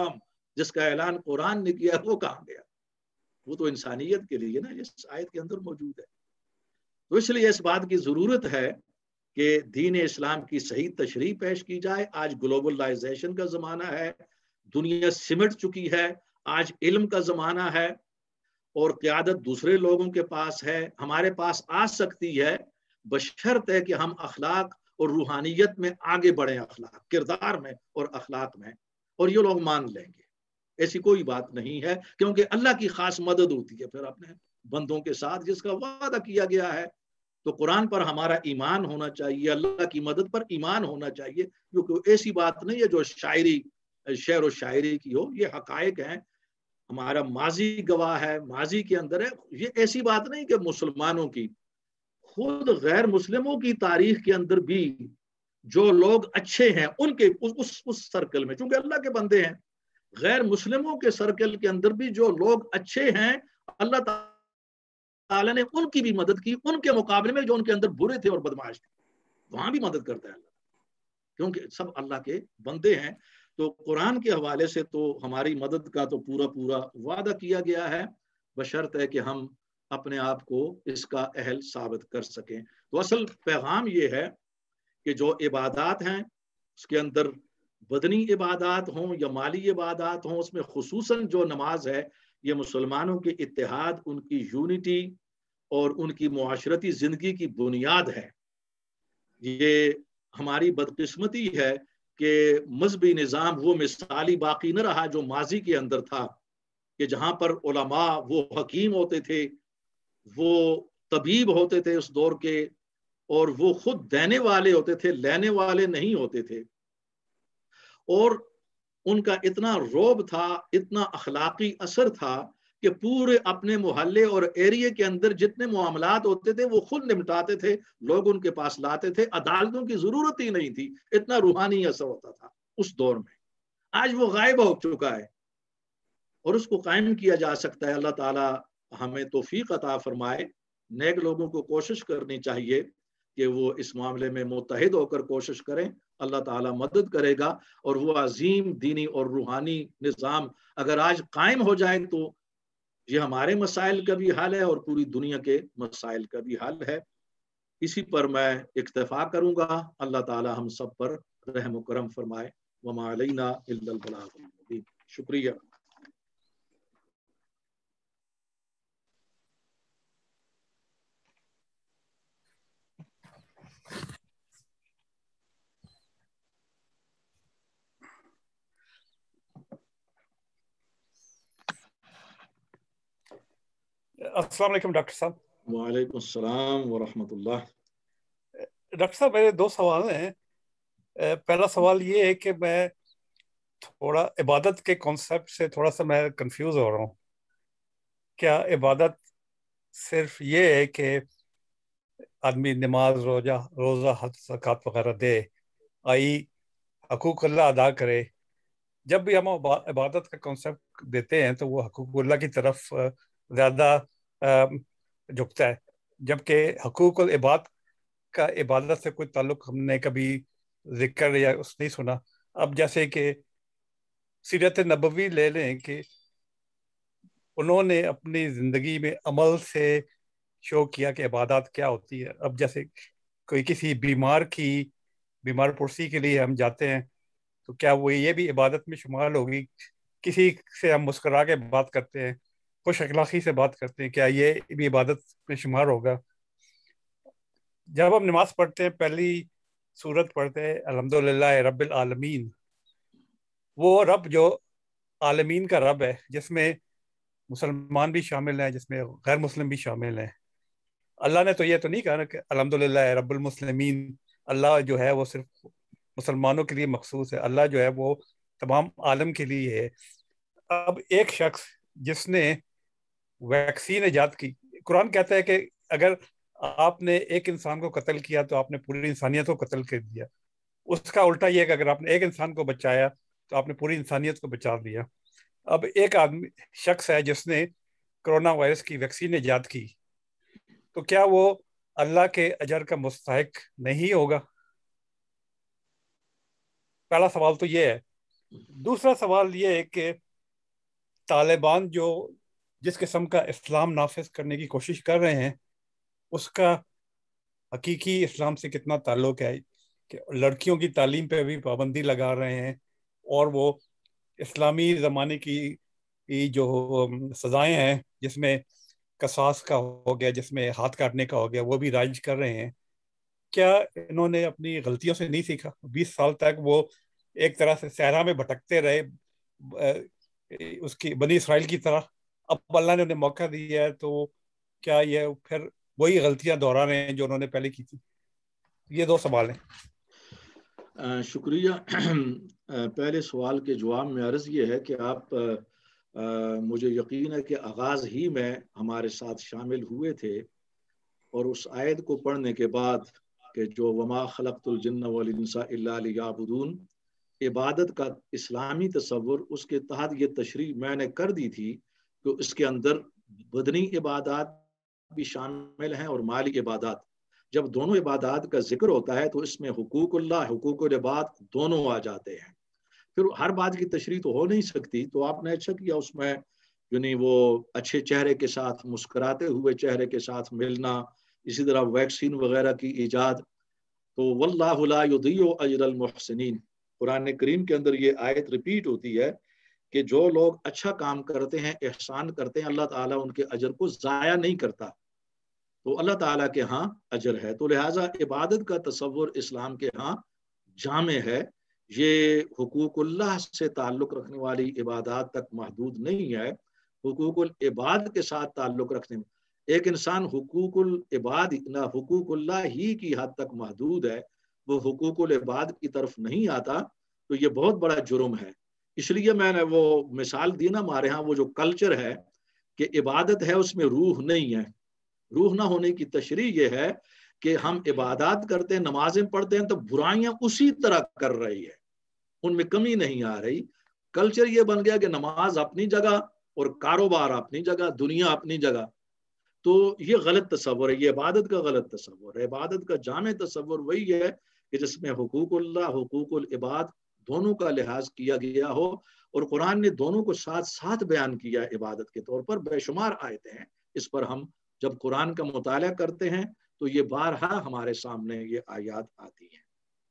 جس کا اعلان قرآن نے کیا وہ کہاں گیا؟ وہ تو انسانیت کے لیے نا اس آیت کے اندر موجود ہے. تو اس لیے اس بات کی ضرورت ہے کہ دین اسلام کی صحیح تشریح پیش کی جائے. آج گلوبلائزیشن کا زمانہ ہے, دنیا سمٹ چکی ہے, آج علم کا زمانہ ہے اور قیادت دوسرے لوگوں کے پاس ہے. ہمارے پاس آ سکتی ہے بشرط ہے کہ ہم اخلاق اور روحانیت میں آگے بڑھیں, اخلاق کردار میں اور اخلاق میں, اور یہ لوگ مان لیں گے. ایسی کوئی بات نہیں ہے, کیونکہ اللہ کی خاص مدد ہوتی ہے پھر اپنے بندوں کے ساتھ جس کا وعدہ کیا گیا ہے. تو قرآن پر ہمارا ایمان ہونا چاہیے, اللہ کی مدد پر ایمان ہونا چاہیے, کیونکہ ایسی بات نہیں ہے جو شاعری شعر و شاعری کی ہو. یہ حقائق ہیں, ہمارا ماضی گواہ ہے, ماضی کے اندر ہے. یہ ایسی بات نہیں کہ مسلمانوں کی, خود غیر مسلموں کی تاریخ کے اندر بھی جو لوگ اچھے ہیں ان کے اس اس سرکل میں, چونکہ اللہ کے بندے ہیں, غیر مسلموں کے سرکل کے اندر بھی جو لوگ اچھے ہیں اللہ تعالیٰ نے ان کی بھی مدد کی, ان کے مقابلے میں جو ان کے اندر برے تھے اور بدمعاش تھے وہاں بھی مدد کرتا ہے اللہ, کیونکہ سب اللہ کے بندے ہیں. تو قرآن کے حوالے سے تو ہماری مدد کا تو پورا پورا وعدہ کیا گیا ہے, بشرط ہے کہ ہم اپنے آپ کو اس کا اہل ثابت کر سکیں. تو اصل پیغام یہ ہے کہ جو عبادات ہیں اس کے اندر بدنی عبادات ہوں یا مالی عبادات ہوں, اس میں خصوصاً جو نماز ہے یہ مسلمانوں کے اتحاد, ان کی یونٹی اور ان کی معاشرتی زندگی کی بنیاد ہے. یہ ہماری بدقسمتی ہے کہ مذہبی نظام وہ مثالی باقی نہ رہا جو ماضی کے اندر تھا, کہ جہاں پر علماء وہ حکیم ہوتے تھے, وہ طبیب ہوتے تھے اس دور کے, اور وہ خود دینے والے ہوتے تھے, لینے والے نہیں ہوتے تھے. اور ان کا اتنا روب تھا, اتنا اخلاقی اثر تھا کہ پورے اپنے محلے اور ایریے کے اندر جتنے معاملات ہوتے تھے وہ خود نمٹاتے تھے, لوگ ان کے پاس لاتے تھے, عدالتوں کی ضرورت ہی نہیں تھی, اتنا روحانی اثر ہوتا تھا اس دور میں. آج وہ غائب ہو چکا ہے اور اس کو قائم کیا جا سکتا ہے. اللہ تعالی ہمیں توفیق عطا فرمائے. نیک لوگوں کو کوشش کرنی چاہیے کہ وہ اس معاملے میں متحد ہو کر کوشش کریں, اللہ تعالیٰ مدد کرے گا. اور وہ عظیم دینی اور روحانی نظام اگر آج قائم ہو جائے تو یہ ہمارے مسائل کا بھی حل ہے اور پوری دنیا کے مسائل کا بھی حل ہے. اسی پر میں اکتفا کروں گا. اللہ تعالیٰ ہم سب پر رحم و کرم فرمائے. وما علینا الا البلاغ المبین. شکریہ. السلام علیکم ڈاکٹر صاحب. وعلیکم السلام ورحمۃ اللہ. ڈاکٹر صاحب میرے دو سوال ہیں. پہلا سوال یہ ہے کہ میں تھوڑا عبادت کے کانسیپٹ سے تھوڑا سا میں کنفیوز ہو رہا ہوں. کیا عبادت صرف یہ ہے کہ آدمی نماز روزہ روزہ حج زکوٰۃ وغیرہ دے, آئی حقوق اللہ ادا کرے؟ جب بھی ہم عبادت کا کانسیپٹ دیتے ہیں تو وہ حقوق اللہ کی طرف زیادہ جھکتا ہے, جبکہ حقوق العباد کا عبادت سے کوئی تعلق ہم نے کبھی ذکر یا اس نہیں سنا. اب جیسے کہ سیرت نبوی لے لیں کہ انہوں نے اپنی زندگی میں عمل سے شو کیا کہ عبادات کیا ہوتی ہے. اب جیسے کوئی کسی بیمار کی بیمار پرسی کے لیے ہم جاتے ہیں تو کیا وہ یہ بھی عبادت میں شمار ہوگی؟ کسی سے ہم مسکرا کے بات کرتے ہیں, خوش اخلاقی سے بات کرتے ہیں, کیا یہ بھی عبادت میں شمار ہوگا؟ جب ہم نماز پڑھتے ہیں پہلی سورت پڑھتے ہیں الحمدللہ رب العالمین, وہ رب جو عالمین کا رب ہے جس میں مسلمان بھی شامل ہیں, جس میں غیر مسلم بھی شامل ہیں. اللہ نے تو یہ تو نہیں کہا نا کہ الحمدللہ رب المسلمین, اللہ جو ہے وہ صرف مسلمانوں کے لیے مخصوص ہے, اللہ جو ہے وہ تمام عالم کے لیے ہے. اب ایک شخص جس نے ویکسین ایجاد کی, قرآن کہتا ہے کہ اگر آپ نے ایک انسان کو قتل کیا تو آپ نے پوری انسانیت کو قتل کر دیا. اس کا الٹا یہ ہے کہ اگر آپ نے ایک انسان کو بچایا تو آپ نے پوری انسانیت کو بچا دیا. اب ایک آدمی شخص ہے جس نے کرونا وائرس کی ویکسین ایجاد کی, تو کیا وہ اللہ کے اجر کا مستحق نہیں ہوگا؟ پہلا سوال تو یہ ہے. دوسرا سوال یہ ہے کہ طالبان جو جس قسم کا اسلام نافذ کرنے کی کوشش کر رہے ہیں اس کا حقیقی اسلام سے کتنا تعلق ہے، کہ لڑکیوں کی تعلیم پہ بھی پابندی لگا رہے ہیں، اور وہ اسلامی زمانے کی جو سزائیں ہیں جس میں قصاص کا ہو گیا، جس میں ہاتھ کاٹنے کا ہو گیا، وہ بھی رائج کر رہے ہیں۔ کیا انہوں نے اپنی غلطیوں سے نہیں سیکھا؟ بیس سال تک وہ ایک طرح سے صحرا میں بھٹکتے رہے اس کی بنی اسرائیل کی طرح، اب اللہ نے انہیں موقع دیا ہے، تو کیا یہ پھر وہی غلطیاں دہرا رہے ہیں جو انہوں نے پہلے کی تھی؟ یہ دو سوال ہیں۔ شکریہ۔ پہلے سوال کے جواب میں عرض یہ ہے کہ آپ مجھے یقین ہے کہ آغاز ہی میں ہمارے ساتھ شامل ہوئے تھے، اور اس آیت کو پڑھنے کے بعد کہ جو وما خلقت الجن والانس الا لیعبدون، عبادت کا اسلامی تصور، اس کے تحت یہ تشریح میں نے کر دی تھی کہ اس کے اندر بدنی عبادات بھی شامل ہیں اور مالی عبادات۔ جب دونوں عبادات کا ذکر ہوتا ہے تو اس میں حقوق اللہ، حقوق العباد دونوں آ جاتے ہیں۔ پھر ہر بات کی تشریح تو ہو نہیں سکتی، تو آپ نے اچھا کیا اس میں یعنی وہ اچھے چہرے کے ساتھ، مسکراتے ہوئے چہرے کے ساتھ ملنا، اسی طرح ویکسین وغیرہ کی ایجاد۔ تو واللہ لا یضیع اجر المحسنین، قرآن کریم کے اندر یہ آیت ریپیٹ ہوتی ہے کہ جو لوگ اچھا کام کرتے ہیں، احسان کرتے ہیں، اللہ تعالیٰ ان کے اجر کو ضائع نہیں کرتا، تو اللہ تعالیٰ کے ہاں اجر ہے۔ تو لہٰذا عبادت کا تصور اسلام کے ہاں جامع ہے، یہ حقوق اللہ سے تعلق رکھنے والی عبادات تک محدود نہیں ہے، حقوق العباد کے ساتھ تعلق رکھنے میں ایک انسان حقوق العباد نہ حقوق اللہ ہی کی حد تک محدود ہے، وہ حقوق العباد کی طرف نہیں آتا، تو یہ بہت بڑا جرم ہے۔ اس لیے میں نے وہ مثال دی نا، ہمارے ہاں وہ جو کلچر ہے کہ عبادت ہے اس میں روح نہیں ہے۔ روح نہ ہونے کی تشریح یہ ہے کہ ہم عبادات کرتے ہیں، نمازیں پڑھتے ہیں، تو برائیاں اسی طرح کر رہی ہے، ان میں کمی نہیں آ رہی۔ کلچر یہ بن گیا کہ نماز اپنی جگہ اور کاروبار اپنی جگہ، دنیا اپنی جگہ، تو یہ غلط تصور ہے، یہ عبادت کا غلط تصور ہے۔ عبادت کا جامع تصور وہی ہے کہ جس میں حقوق اللہ، حقوق العباد دونوں کا لحاظ کیا گیا ہو، اور قرآن نے دونوں کو ساتھ ساتھ بیان کیا عبادت کے طور پر۔ بے شمار آیتیں ہیں اس پر، ہم جب قرآن کا مطالعہ کرتے ہیں تو یہ بارہا ہمارے سامنے یہ آیات آتی ہیں۔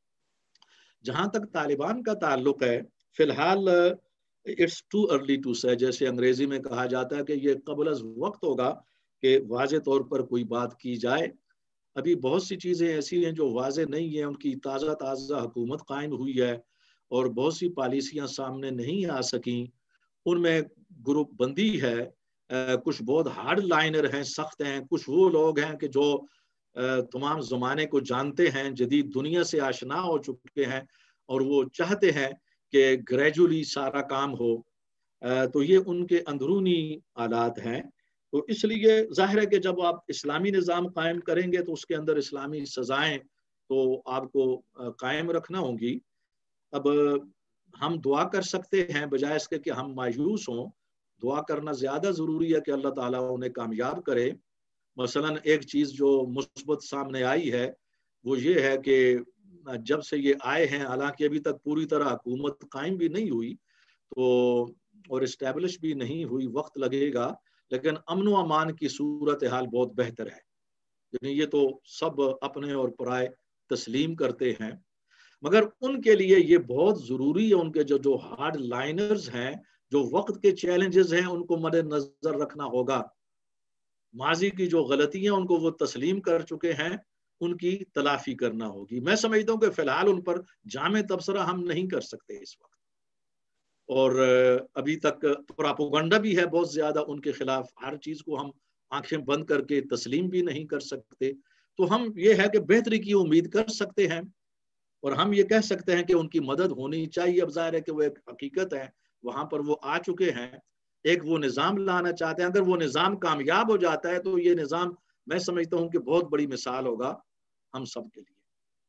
جہاں تک طالبان کا تعلق ہے، فی الحال اٹس ٹو ارلی ٹو سے، جیسے انگریزی میں کہا جاتا ہے کہ یہ قبل از وقت ہوگا کہ واضح طور پر کوئی بات کی جائے۔ ابھی بہت سی چیزیں ایسی ہیں جو واضح نہیں ہیں، ان کی تازہ تازہ حکومت قائم ہوئی ہے اور بہت سی پالیسیاں سامنے نہیں آ سکیں، ان میں گروپ بندی ہے، کچھ بہت ہارڈ لائنر ہیں، سخت ہیں، کچھ وہ لوگ ہیں کہ جو تمام زمانے کو جانتے ہیں، جدید دنیا سے آشنا ہو چکے ہیں، اور وہ چاہتے ہیں کہ گریجولی سارا کام ہو، تو یہ ان کے اندرونی حالات ہیں۔ تو اس لیے ظاہر ہے کہ جب آپ اسلامی نظام قائم کریں گے تو اس کے اندر اسلامی سزائیں تو آپ کو قائم رکھنا ہوں گی۔ اب ہم دعا کر سکتے ہیں بجائے اس کے کہ ہم مایوس ہوں، دعا کرنا زیادہ ضروری ہے کہ اللہ تعالیٰ انہیں کامیاب کرے۔ مثلا ایک چیز جو مثبت سامنے آئی ہے وہ یہ ہے کہ جب سے یہ آئے ہیں، حالانکہ ابھی تک پوری طرح حکومت قائم بھی نہیں ہوئی تو اور اسٹیبلش بھی نہیں ہوئی، وقت لگے گا، لیکن امن و امان کی صورتحال بہت بہتر ہے، یعنی یہ تو سب اپنے اور پرائے تسلیم کرتے ہیں۔ مگر ان کے لیے یہ بہت ضروری ہے، ان کے جو جو ہارڈ لائنرز ہیں، جو وقت کے چیلنجز ہیں، ان کو مد نظر رکھنا ہوگا۔ ماضی کی جو غلطیاں ان کو وہ تسلیم کر چکے ہیں، ان کی تلافی کرنا ہوگی۔ میں سمجھتا ہوں کہ فی الحال ان پر جامع تبصرہ ہم نہیں کر سکتے اس وقت، اور ابھی تک پراپوگنڈا بھی ہے بہت زیادہ ان کے خلاف، ہر چیز کو ہم آنکھیں بند کر کے تسلیم بھی نہیں کر سکتے۔ تو ہم یہ ہے کہ بہتری کی امید کر سکتے ہیں، اور ہم یہ کہہ سکتے ہیں کہ ان کی مدد ہونی چاہیے۔ اب ظاہر ہے کہ وہ ایک حقیقت ہے، وہاں پر وہ آ چکے ہیں، ایک وہ نظام لانا چاہتے ہیں۔ اگر وہ نظام کامیاب ہو جاتا ہے تو یہ نظام میں سمجھتا ہوں کہ بہت بڑی مثال ہوگا ہم سب کے لیے۔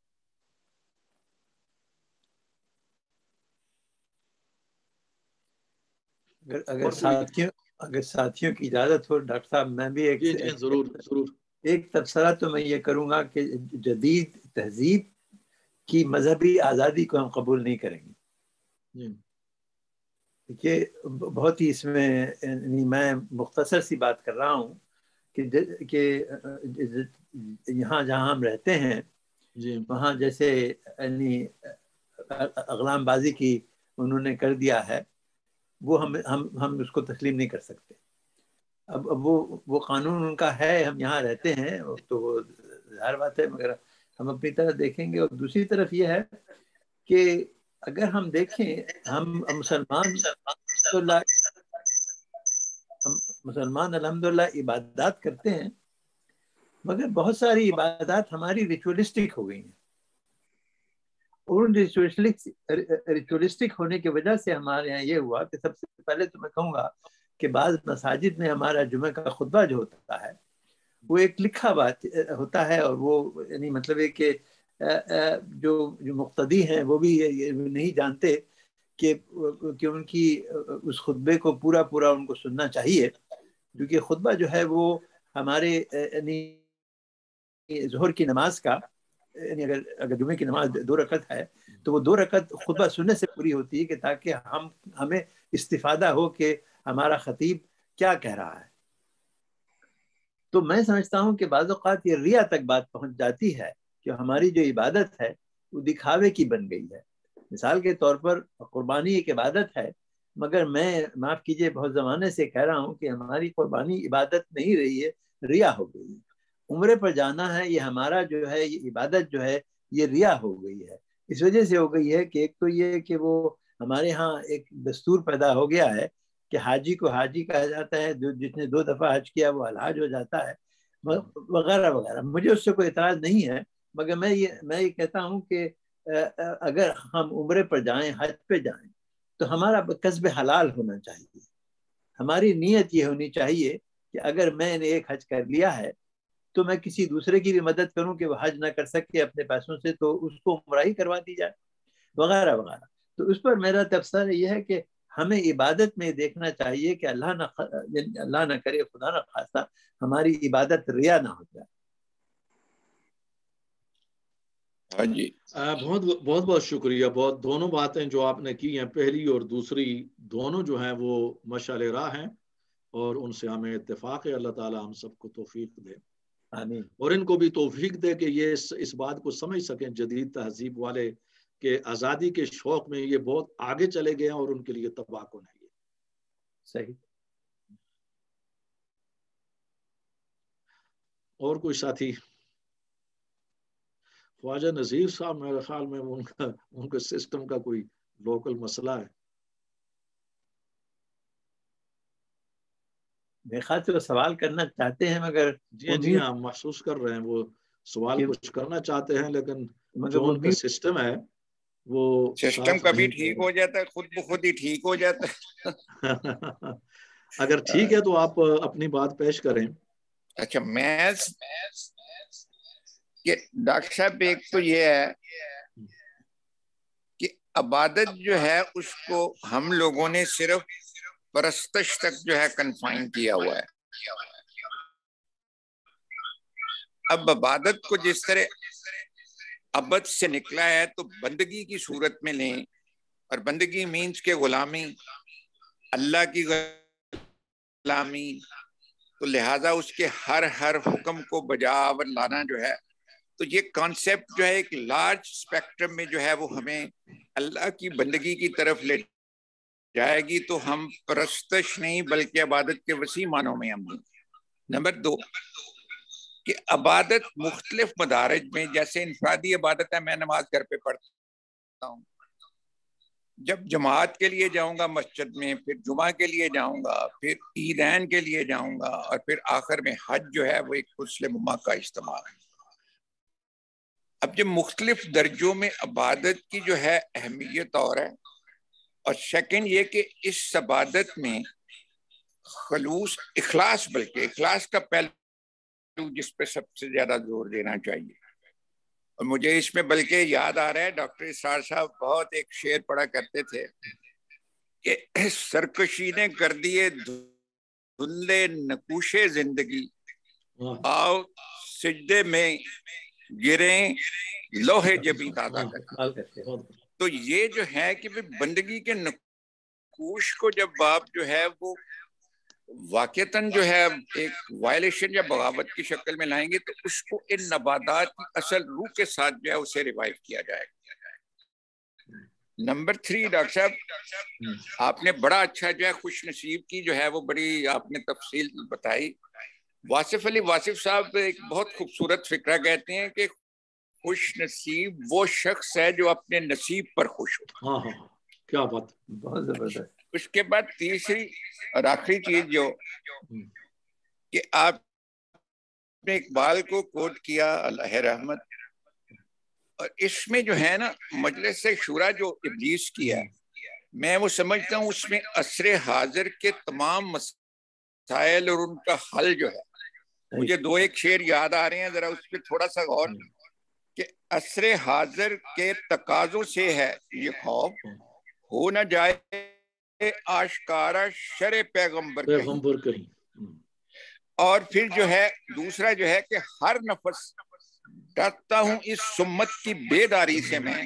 اگر اگر ساتھیوں اگر ساتھیوں کی اجازت ہو ڈاکٹر صاحب، میں بھی ایک جی جی ضرور ضرور ایک تبصرہ تو میں یہ کروں گا کہ جدید تہذیب کی مذہبی آزادی کو ہم قبول نہیں کریں گے۔ جی دیکھیے بہت ہی اس میں یعنی میں مختصر سی بات کر رہا ہوں کہ کہ یہاں جہاں ہم رہتے ہیں جی وہاں جیسے یعنی اغلام بازی کی انہوں نے کر دیا ہے، وہ ہم ہم ہم اس کو تسلیم نہیں کر سکتے. اب اب وہ وہ قانون ان کا ہے، ہم یہاں رہتے ہیں تو وہ ظاہر بات ہے، مگر ہم اپنی طرف دیکھیں گے. اور دوسری طرف یہ ہے کہ اگر ہم دیکھیں ہم مسلمان ہم مسلمان الحمدللہ عبادات کرتے ہیں، مگر بہت ساری عبادات ہماری ریچولیسٹک ہو گئی ہیں. اور ریچولیسٹک ہونے کی وجہ سے ہمارے یہاں یہ ہوا کہ سب سے پہلے تو میں کہوں گا کہ بعض مساجد میں ہمارا جمعہ کا خطبہ جو ہوتا ہے وہ ایک لکھا بات ہوتا ہے، اور وہ یعنی مطلب ہے کہ جو جو مقتدی ہیں وہ بھی نہیں جانتے کہ کہ ان کی اس خطبے کو پورا پورا ان کو سننا چاہیے، کیونکہ خطبہ جو ہے وہ ہمارے یعنی ظہر کی نماز کا یعنی اگر اگر جمعے کی نماز دو رکعت ہے تو وہ دو رکعت خطبہ سننے سے پوری ہوتی ہے کہ تاکہ ہم ہمیں استفادہ ہو کہ ہمارا خطیب کیا کہہ رہا ہے. تو میں سمجھتا ہوں کہ بعض اوقات یہ ریا تک بات پہنچ جاتی ہے کہ ہماری جو عبادت ہے وہ دکھاوے کی بن گئی ہے. مثال کے طور پر قربانی ایک عبادت ہے، مگر میں معاف کیجئے بہت زمانے سے کہہ رہا ہوں کہ ہماری قربانی عبادت نہیں رہی ہے، ریا ہو گئی ہے. عمرے پر جانا ہے، یہ ہمارا جو ہے یہ عبادت جو ہے یہ ریا ہو گئی ہے. اس وجہ سے ہو گئی ہے کہ ایک تو یہ کہ وہ ہمارے ہاں ایک دستور پیدا ہو گیا ہے کہ حاجی کو حاجی کہا جاتا ہے، جس نے دو دفعہ حج کیا وہ الحاج ہو جاتا ہے وغیرہ وغیرہ. مجھے اس سے کوئی اعتراض نہیں ہے، مگر میں یہ میں یہ کہتا ہوں کہ اگر ہم عمرے پر جائیں، حج پہ جائیں، تو ہمارا کسب حلال ہونا چاہیے. ہماری نیت یہ ہونی چاہیے کہ اگر میں نے ایک حج کر لیا ہے تو میں کسی دوسرے کی بھی مدد کروں کہ وہ حج نہ کر سکے اپنے پیسوں سے، تو اس کو عمرہ ہی کروا دی جائے وغیرہ وغیرہ. تو اس پر میرا تبصرہ یہ ہے کہ ہمیں عبادت میں دیکھنا چاہیے کہ اللہ نہ اللہ نہ کرے، خدا نہ خواستہ ہماری عبادت ریا نہ ہو جائے. ہاں جی بہت بہت بہت شکریہ. بہت دونوں باتیں جو آپ نے کی ہیں، پہلی اور دوسری، دونوں جو ہیں وہ مشعل راہ ہیں اور ان سے ہمیں اتفاق ہے. اللہ تعالی ہم سب کو توفیق دے آمین. اور ان کو بھی توفیق دے کہ یہ اس, اس بات کو سمجھ سکیں جدید تہذیب والے کہ آزادی کے شوق میں یہ بہت آگے چلے گئے ہیں اور ان کے لیے تباہ کن ہے. صحیح. اور کوئی ساتھی؟ خواجہ نذیر صاحب میرے خیال میں ان کا ان کے سسٹم کا کوئی لوکل مسئلہ ہے. میرے خیال سے وہ سوال کرنا چاہتے ہیں، مگر جی جی ہاں محسوس کر رہے ہیں وہ سوال کچھ کرنا چاہتے ہیں، لیکن جو ان کا سسٹم ہے وہ سسٹم کبھی ٹھیک ہو جاتا ہے، خود بخود ہی ٹھیک ہو جاتا ہے. اگر ٹھیک ہے تو آپ اپنی بات پیش کریں. اچھا میں کہ ڈاکٹر صاحب ایک تو یہ ہے کہ عبادت جو ہے اس کو ہم لوگوں نے صرف پرستش تک جو ہے کنفائن کیا ہوا ہے. اب عبادت کو جس طرح عبد سے نکلا ہے تو بندگی کی صورت میں لیں، اور بندگی مینز کے غلامی، اللہ کی غلامی، تو لہٰذا اس کے ہر ہر حکم کو بجاور لانا جو ہے، تو یہ کانسیپٹ جو ہے ایک لارج اسپیکٹرم میں جو ہے وہ ہمیں اللہ کی بندگی کی طرف لے جائے گی. تو ہم پرستش نہیں بلکہ عبادت کے وسیع معنوں میں ہم. نمبر دو کہ عبادت مختلف مدارج میں، جیسے انفرادی عبادت ہے، میں نماز گھر پہ پڑھتا ہوں، جب جماعت کے لیے جاؤں گا مسجد میں، پھر جمعہ کے لیے جاؤں گا، پھر عیدین کے لیے جاؤں گا، اور پھر آخر میں حج جو ہے وہ ایک مسلم امہ کا اجتماع ہے. اب جب مختلف درجوں میں عبادت کی جو ہے اہمیت اور ہے، اور سیکنڈ یہ کہ اس عبادت میں خلوص، اخلاص، بلکہ اخلاص کا پہلو جس پہ سب سے زیادہ زور دینا چاہیے. اور مجھے اس میں بلکہ یاد آ رہا ہے ڈاکٹر اسرار صاحب بہت ایک شعر پڑھا کرتے تھے کہ سرکشی نے کر دیے دھندے نقوشے زندگی، آؤ سجدے میں گریں لوہے جبیں دادا کریں. تو یہ جو ہے کہ بندگی کے کوش کو جب آپ جو ہے وہ واقعتاً جو ہے ایک وائلیشن یا بغاوت کی شکل میں لائیں گے تو اس کو ان نباتات کی اصل روح کے ساتھ جو ہے اسے ریوائیو کیا جائے گا. نمبر تھری ڈاکٹر صاحب آپ نے بڑا اچھا جو ہے خوش نصیب کی جو ہے وہ بڑی آپ نے تفصیل بتائی. واصف علی واصف صاحب ایک بہت خوبصورت فکرہ کہتے ہیں کہ خوش نصیب وہ شخص ہے جو اپنے نصیب پر خوش ہو. ہاں ہاں کیا بات، بہت زبردست. اس کے بعد تیسری اور آخری چیز جو کہ آپ نے اقبال کو کوٹ کیا اللہ رحمت، اور اس میں جو ہے نا مجلس شورا جو ابلیس کی ہے، میں وہ سمجھتا ہوں اس میں عصر حاضر کے تمام مسائل اور ان کا حل جو ہے. مجھے دو ایک شعر یاد آ رہے ہیں، ذرا اس پہ تھوڑا سا غور کہ عصر حاضر کے تقاضوں سے ہے یہ خوف، ہو نہ جائے آشکارا شر پیغمبر پیغمبر کہیں. اور پھر جو ہے دوسرا جو ہے کہ ہر نفس ڈرتا ہوں اس سمت کی بیداری سے، میں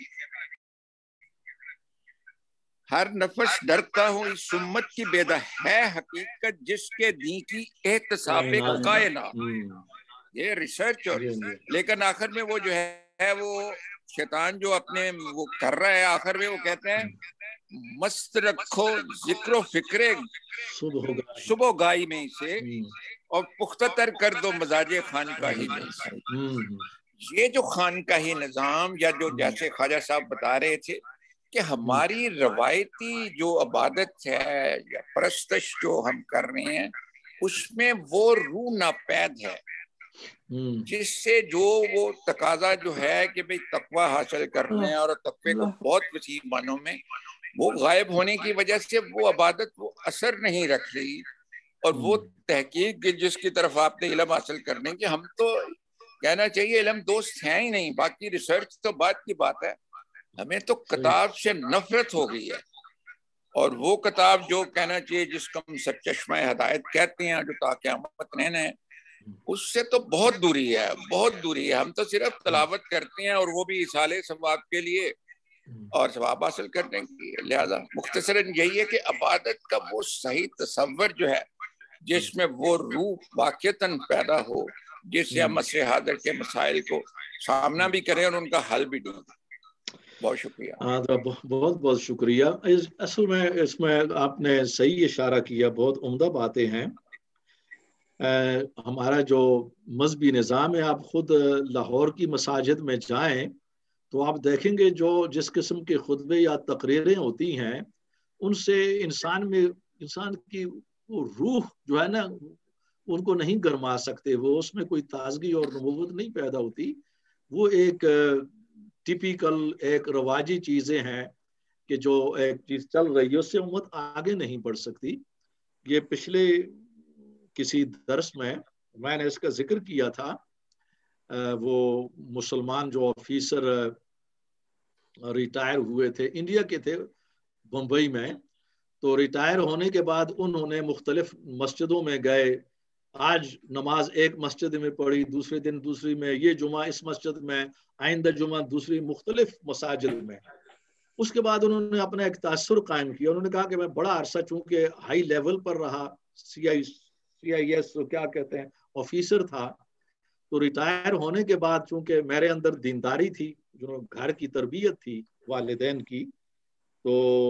ہر نفس ڈرتا ہوں اس سمت کی بیداری ہے حقیقت جس کے دین کی احتساب کائنات. یہ ریسرچ اور لیکن آخر میں وہ جو ہے وہ شیطان جو اپنے وہ کر رہا ہے، آخر میں وہ کہتے ہیں مست رکھو ذکر و فکر صبح گائی میں اسے اور پختہ تر کر دو مزاج خانقاہی میں اسے. یہ جو خانقاہی نظام یا جو جیسے خواجہ صاحب بتا رہے تھے کہ ہماری روایتی جو عبادت ہے یا پرستش جو ہم کر رہے ہیں اس میں وہ روح ناپید ہے جس سے جو وہ تقاضا جو ہے کہ بھئی تقوی حاصل کرنے اور تقوی کو بہت وسیع معنوں میں وہ غائب ہونے کی وجہ سے وہ عبادت وہ اثر نہیں رکھ رہی. اور وہ تحقیق جس کی طرف آپ نے علم حاصل کرنے کی، ہم تو کہنا چاہیے علم دوست ہیں ہی نہیں، باقی ریسرچ تو بات کی بات ہے. ہمیں تو کتاب سے نفرت ہو گئی ہے، اور وہ کتاب جو کہنا چاہیے جس کو ہم سرچشمہ ہدایت کہتے ہیں جو تا قیامت رہنا ہے، اس سے تو بہت دوری ہے، بہت دوری ہے. ہم تو صرف تلاوت کرتے ہیں اور وہ بھی اصالے ثواب کے لیے اور ثواب حاصل کرنے کے لیے. لہذا مختصراً یہی ہے کہ عبادت کا وہ صحیح تصور جو ہے جس میں وہ روح واقعتاً پیدا ہو جس سے ہم عصر حاضر کے مسائل کو سامنا بھی کریں اور ان کا حل بھی دیں. بہت شکریہ. بہت بہت شکریہ. اصل میں اس میں آپ نے صحیح اشارہ کیا، بہت عمدہ باتیں ہیں. ہمارا جو مذہبی نظام ہے، آپ خود لاہور کی مساجد میں جائیں تو آپ دیکھیں گے جو جس قسم کے خطبے یا تقریریں ہوتی ہیں ان سے انسان میں انسان کی وہ روح جو ہے نا ان کو نہیں گرما سکتے، وہ اس میں کوئی تازگی اور نبوت نہیں پیدا ہوتی. وہ ایک ٹیپیکل ایک رواجی چیزیں ہیں کہ جو ایک چیز چل رہی ہے اس سے امت آگے نہیں بڑھ سکتی. یہ پچھلے کسی درس میں میں نے اس کا ذکر کیا تھا. وہ مسلمان جو آفیسر ریٹائر ہوئے تھے، انڈیا کے تھے، بمبئی میں. تو ریٹائر ہونے کے بعد انہوں نے مختلف مسجدوں میں گئے. آج نماز ایک مسجد میں پڑھی، دوسرے دن دوسری میں، یہ جمعہ اس مسجد میں، آئندہ جمعہ دوسری مختلف مساجد میں. اس کے بعد انہوں نے اپنا ایک تاثر قائم کیا. انہوں نے کہا کہ میں بڑا عرصہ چونکہ ہائی لیول پر رہا، سی آئی سی آئی ایس کیا کہتے ہیں آفیسر تھا، تو ریٹائر ہونے کے بعد چونکہ میرے اندر دینداری تھی، جو گھر کی تربیت تھی والدین کی، تو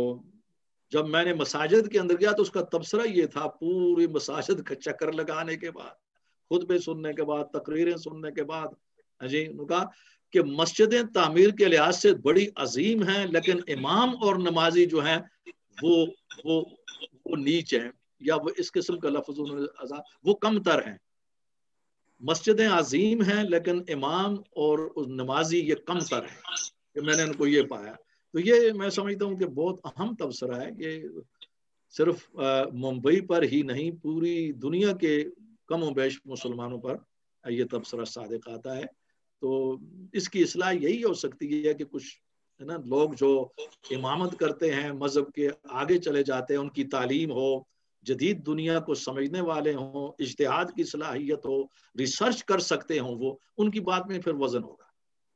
جب میں نے مساجد کے اندر گیا تو اس کا تبصرہ یہ تھا، پوری مساجد کا چکر لگانے کے بعد، خطبے سننے کے بعد، تقریریں سننے کے بعد، جی کہا کہ مسجدیں تعمیر کے لحاظ سے بڑی عظیم ہیں لیکن امام اور نمازی جو ہیں وہ وہ وہ نیچ ہیں، یا وہ اس قسم کا لفظ انہوں نے وہ کم تر ہیں. مسجدیں عظیم ہیں لیکن امام اور نمازی یہ کم تر ہیں، کہ میں نے ان کو یہ پایا. تو یہ میں سمجھتا ہوں کہ بہت اہم تبصرہ ہے. یہ صرف ممبئی پر ہی نہیں، پوری دنیا کے کم و بیش مسلمانوں پر یہ تبصرہ صادق آتا ہے. تو اس کی اصلاح یہی ہو سکتی ہے کہ کچھ ہے نا لوگ جو امامت کرتے ہیں، مذہب کے آگے چلے جاتے ہیں، ان کی تعلیم ہو، جدید دنیا کو سمجھنے والے ہوں، اجتہاد کی صلاحیت ہو، ریسرچ کر سکتے ہوں، وہ ان کی بات میں پھر وزن ہوگا.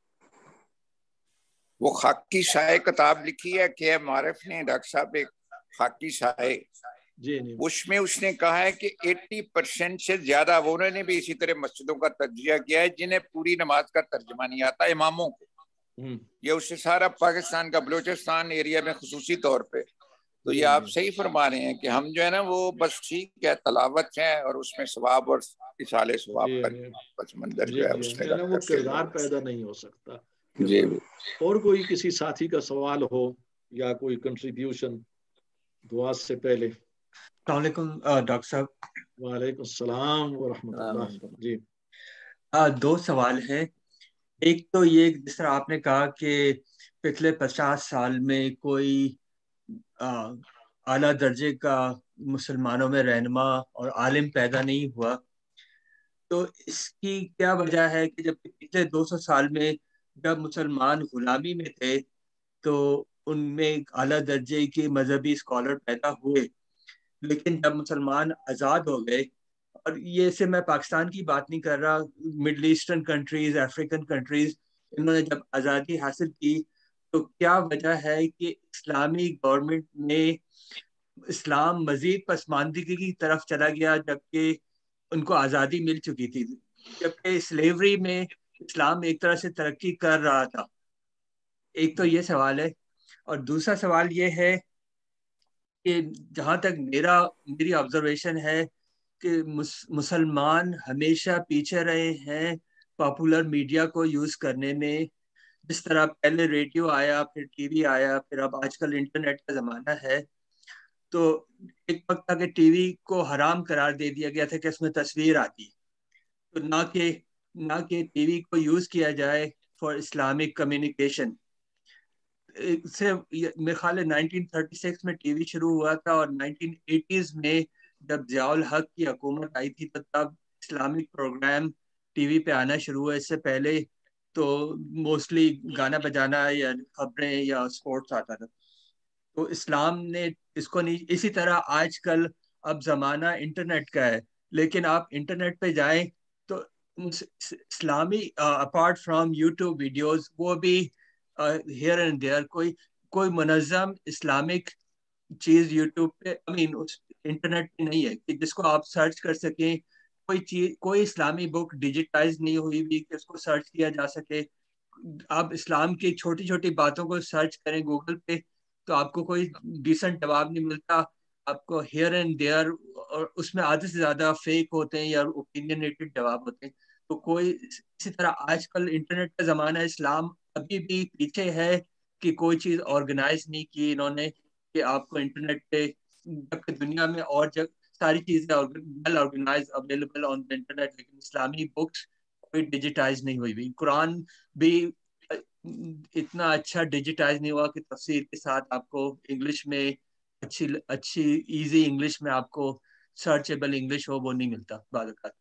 وہ خاکی شائع کتاب لکھی ہے کہ معرف نے ڈاکٹر صاحب ایک خاکی سائے، جی جی اس میں اس نے کہا ہے کہ ایٹی پرسینٹ سے زیادہ، وہ انہوں نے بھی اسی طرح مسجدوں کا تجزیہ کیا ہے جنہیں پوری نماز کا ترجمہ نہیں آتا، اماموں کو، یہ اس سے سارا پاکستان کا بلوچستان ایریا میں خصوصی طور پہ. تو یہ آپ صحیح فرما رہے ہیں کہ ہم جو ہے نا وہ بس ٹھیک ہے تلاوت ہے اور اس میں ثواب اور اصالے ثواب کا پس منظر جو ہے اس میں وہ کردار پیدا نہیں ہو سکتا. جی. اور کوئی کسی ساتھی کا سوال ہو یا کوئی کنٹریبیوشن دعا سے پہلے؟ السلام علیکم ڈاکٹر صاحب. وعلیکم السلام ورحمۃ اللہ. جی دو سوال ہیں. ایک تو یہ جس طرح آپ نے کہا کہ پچھلے پچاس سال میں کوئی اعلیٰ درجے کا مسلمانوں میں رہنما اور عالم پیدا نہیں ہوا، تو اس کی کیا وجہ ہے کہ جب پچھلے دو سو سال میں جب مسلمان غلامی میں تھے تو ان میں اعلیٰ درجے کے مذہبی اسکالر پیدا ہوئے، لیکن جب مسلمان آزاد ہو گئے، اور یہ سے میں پاکستان کی بات نہیں کر رہا، Middle Eastern countries, African countries, انہوں نے جب آزادی حاصل کی تو کیا وجہ ہے کہ اسلامی گورنمنٹ نے اسلام مزید پسماندگی کی طرف چلا گیا جبکہ ان کو آزادی مل چکی تھی، جبکہ سلیوری میں اسلام ایک طرح سے ترقی کر رہا تھا؟ ایک تو یہ سوال ہے. اور دوسرا سوال یہ ہے کہ جہاں تک میرا میری آبزرویشن ہے کہ مسلمان ہمیشہ پیچھے رہے ہیں پاپولر میڈیا کو یوز کرنے میں. جس طرح پہلے ریڈیو آیا، پھر ٹی وی آیا، پھر اب آج کل انٹرنیٹ کا زمانہ ہے، تو ایک وقت تھا کہ ٹی وی کو حرام قرار دے دیا گیا تھا کہ اس میں تصویر آتی، تو نہ کہ نہ کہ ٹی وی کو یوز کیا جائے فار اسلامک کمیونیکیشن. سے میرے خیال ہے نائنٹین تھرٹی سکس میں ٹی وی شروع ہوا تھا، اور نائنٹین ایٹیز میں جب ضیاء الحق کی حکومت آئی تھی تو تب اسلامک پروگرام ٹی وی پہ آنا شروع ہوا. اس سے پہلے تو موسٹلی گانا بجانا یا خبریں یا اسپورٹس آتا تھا. تو اسلام نے اس کو نہیں. اسی طرح آج کل اب زمانہ انٹرنیٹ کا ہے، لیکن آپ انٹرنیٹ پہ جائیں تو اسلامی اپارٹ فرام یوٹیوب ویڈیوز، وہ بھی ہیئر اینڈ دیئر کوئی کوئی منظم اسلامک چیز یوٹیوب پہ آئی مین انٹرنیٹ پہ نہیں ہے کہ جس کو آپ سرچ کر سکیں. کوئی چیز کوئی اسلامی بک ڈیجیٹائز نہیں ہوئی بھی کہ اس کو سرچ کیا جا سکے. آپ اسلام کی چھوٹی چھوٹی باتوں کو سرچ کریں گوگل پہ تو آپ کو کوئی ڈیسنٹ جواب نہیں ملتا. آپ کو ہیئر اینڈ دیئر، اور اس میں آدھے سے زیادہ فیک ہوتے ہیں یا اوپینینیٹڈ جواب ہوتے ہیں. تو کوئی اسی طرح آج کل انٹرنیٹ کا زمانہ ہے، اسلام ابھی بھی پیچھے ہے کہ کوئی چیز آرگنائز نہیں کی انہوں نے کہ آپ کو انٹرنیٹ پہ، جبکہ دنیا میں اور جگہ ساری چیزیں well organize available on the internet, لیکن اسلامی بکس کوئی ڈیجیٹائز نہیں ہوئی بھی. قرآن بھی اتنا اچھا ڈیجیٹائز نہیں ہوا کہ تفسیر کے ساتھ آپ کو انگلش میں اچھی اچھی ایزی انگلش میں آپ کو سرچیبل انگلش ہو، وہ نہیں ملتا بعض اوقات.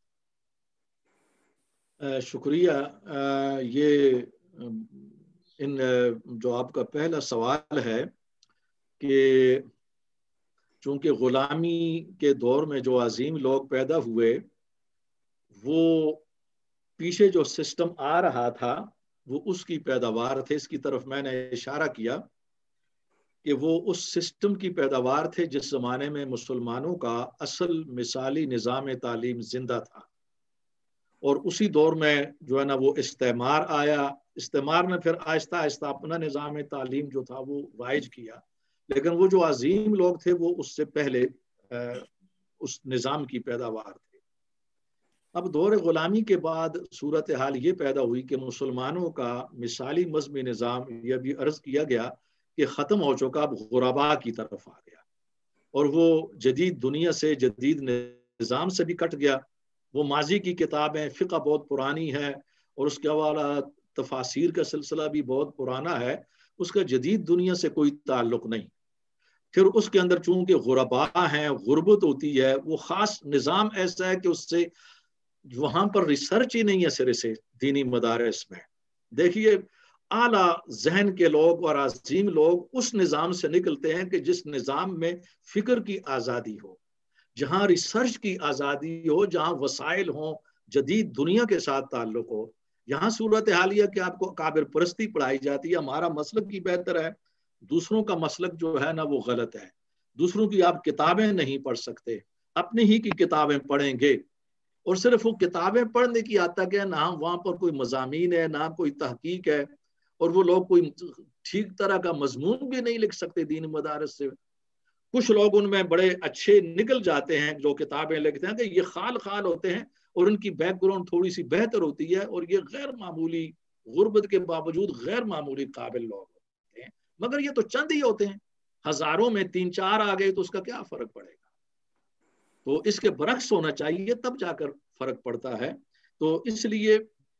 شکریہ. یہ ان جو آپ کا پہلا سوال ہے کہ چونکہ غلامی کے دور میں جو عظیم لوگ پیدا ہوئے، وہ پیچھے جو سسٹم آ رہا تھا وہ اس کی پیداوار تھے. اس کی طرف میں نے اشارہ کیا کہ وہ اس سسٹم کی پیداوار تھے جس زمانے میں مسلمانوں کا اصل مثالی نظام تعلیم زندہ تھا. اور اسی دور میں جو ہے نا وہ استعمار آیا. استعمار نے پھر آہستہ آہستہ اپنا نظام تعلیم جو تھا وہ رائج کیا، لیکن وہ جو عظیم لوگ تھے وہ اس سے پہلے اس نظام کی پیداوار تھے. اب دور غلامی کے بعد صورتحال یہ پیدا ہوئی کہ مسلمانوں کا مثالی مذہبی نظام، یہ بھی عرض کیا گیا کہ ختم ہو چکا، اب غربا کی طرف آ گیا، اور وہ جدید دنیا سے، جدید نظام سے بھی کٹ گیا. وہ ماضی کی کتابیں، فقہ بہت پرانی ہے، اور اس کے حوالہ تفاسیر کا سلسلہ بھی بہت پرانا ہے، اس کا جدید دنیا سے کوئی تعلق نہیں. پھر اس کے اندر چونکہ غربا ہیں، غربت ہوتی ہے، وہ خاص نظام ایسا ہے کہ اس سے وہاں پر ریسرچ ہی نہیں ہے سرے سے دینی مدارس میں. دیکھیے اعلیٰ ذہن کے لوگ اور عظیم لوگ اس نظام سے نکلتے ہیں کہ جس نظام میں فکر کی آزادی ہو، جہاں ریسرچ کی آزادی ہو، جہاں وسائل ہوں، جدید دنیا کے ساتھ تعلق ہو. یہاں صورتحال یہ کہ آپ کو کابر پرستی پڑھائی جاتی ہے. ہمارا مسلک کی بہتر ہے، دوسروں کا مسلک جو ہے نا وہ غلط ہے. दूसरों की आप किताबें नहीं पढ़ सकते, अपनी ही की किताबें पढ़ेंगे। और सिर्फ वो किताबें पढ़ने की आता क्या, ना वहाँ पर कोई मज़ामीन है, ना कोई तहकीक है, और वो लोग कोई ठीक तरह का मजमून भी नहीं लिख सकते दीन मदारस से। कुछ लोग उनमें बड़े अच्छे निकल जाते हैं जो किताबें लिखते हैं, कि ये खाल खाल होते हैं और उनकी बैकग्राउंड थोड़ी सी बेहतर होती है, और ये गैर मामूली गुर्बत के बावजूद गैर मामूली काबिल लोग होते हैं। मगर ये तो चंद ही होते हैं, हजारों में तीन चार आ गए तो उसका क्या फर्क पड़ेगा। तो इसके बरक्स होना चाहिए, तब जाकर फर्क पड़ता है। तो इसलिए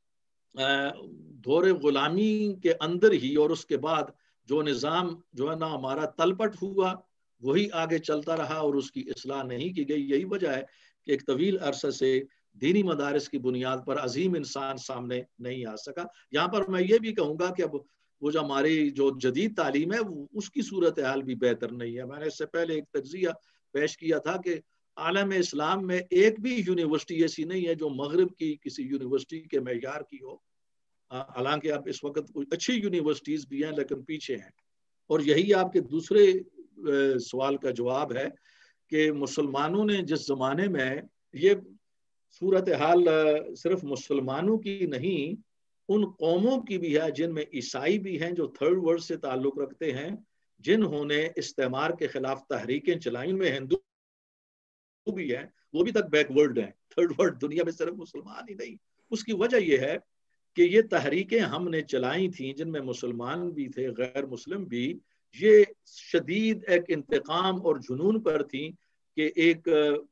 दौरे गुलामी के अंदर ही और उसके बाद जो निज़ाम जो है ना हमारा तलपट हुआ, वही आगे चलता रहा और उसकी इस्लाह नहीं की गई। यही वजह है कि एक तवील अरसे से दीनी मदारिस की बुनियाद पर अजीम इंसान सामने नहीं आ सका। यहाँ पर मैं ये भी कहूँगा कि अब वो जो हमारी जो जदीद तालीम है उसकी सूरत हाल भी बेहतर नहीं है। मैंने इससे पहले एक तज्जिया पेश किया था कि आलम इस्लाम में एक भी यूनिवर्सिटी ऐसी नहीं है जो मगरब की किसी यूनिवर्सिटी के मेयार की हो। हालांकि अब इस वक्त अच्छी यूनिवर्सिटीज भी हैं लेकिन पीछे हैं। और यही आपके दूसरे सवाल का जवाब है कि मुसलमानों ने जिस जमाने में, ये सूरत हाल सिर्फ मुसलमानों की नहीं, उन कौमों की भी है जिनमें ईसाई भी हैं जो थर्ड वर्ल्ड से ताल्लुक रखते हैं, जिन्होंने इस्तेमार के खिलाफ तहरीकें चलाई। में हिंदू भी है, वो भी तक बैकवर्ड है, थर्ड वर्ल्ड दुनिया में सिर्फ मुसलमान ही नहीं। उसकी वजह यह है कि ये तहरीकें हमने चलाई थी जिनमें मुसलमान भी थे, गैर मुस्लिम भी। ये शदीद एक इंतकाम और जुनून पर थी कि एक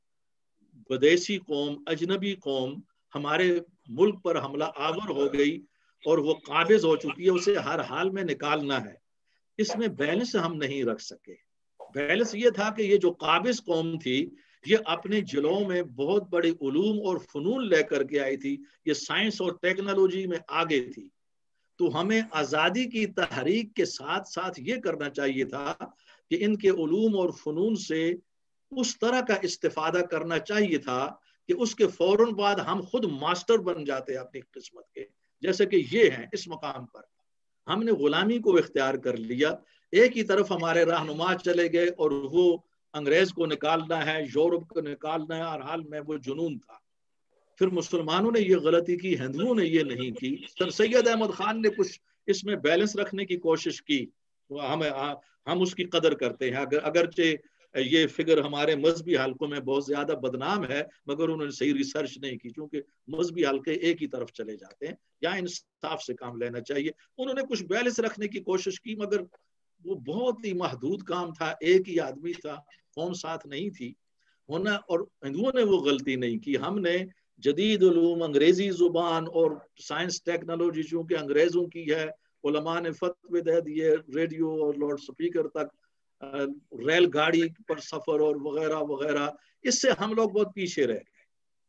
विदेशी कौम, अजनबी कौम हमारे मुल्क पर हमला आवर हो गई और वो काबिज हो चुकी है, उसे हर हाल में निकालना है। इसमें बैलेंस हम नहीं रख सके। बैलेंस ये था कि ये जो काबिज कौम थी ये अपने जिलों में बहुत बड़े उलूम और फनून लेकर के आई थी, ये साइंस और टेक्नोलॉजी में आगे थी। तो हमें आज़ादी की तहरीक के साथ साथ ये करना चाहिए था कि इनके उलूम और फनून से उस तरह का इस्तेफादा करना चाहिए था कि उसके फौरन बाद हम खुद मास्टर बन जाते अपनी किस्मत के। जैसे कि ये हैं, इस मकाम पर हमने गुलामी को इख्तियार कर लिया, एक ही तरफ हमारे रहनुमा चले गए और वो अंग्रेज को निकालना है, यूरोप को निकालना है, हर हाल में वो जुनून था। फिर मुसलमानों ने ये गलती की, हिंदुओं ने ये नहीं की। सर सैयद अहमद खान ने कुछ इसमें बैलेंस रखने की कोशिश की, तो हम हम उसकी कदर करते हैं। अगर अगरचे ये फिगर हमारे मजहबी हलकों में बहुत ज्यादा बदनाम है, मगर उन्होंने सही रिसर्च नहीं की, क्योंकि मजहबी हलके एक ही तरफ चले जाते हैं। यहाँ इंसाफ से काम लेना चाहिए। उन्होंने कुछ बैलेंस रखने की कोशिश की, मगर वो बहुत ही महदूद काम था, एक ही आदमी था, कौम साथ नहीं थी होना। और हिंदुओं ने वो गलती नहीं की। हमने जदीद उलूम, अंग्रेजी जुबान और साइंस टेक्नोलॉजी चूंकि अंग्रेजों की है, उलमा ने फतवे दे दिए, रेडियो और लाउड स्पीकर तक, रेलगाड़ी पर सफर और वगैरह वगैरह, इससे हम लोग बहुत पीछे रह गए।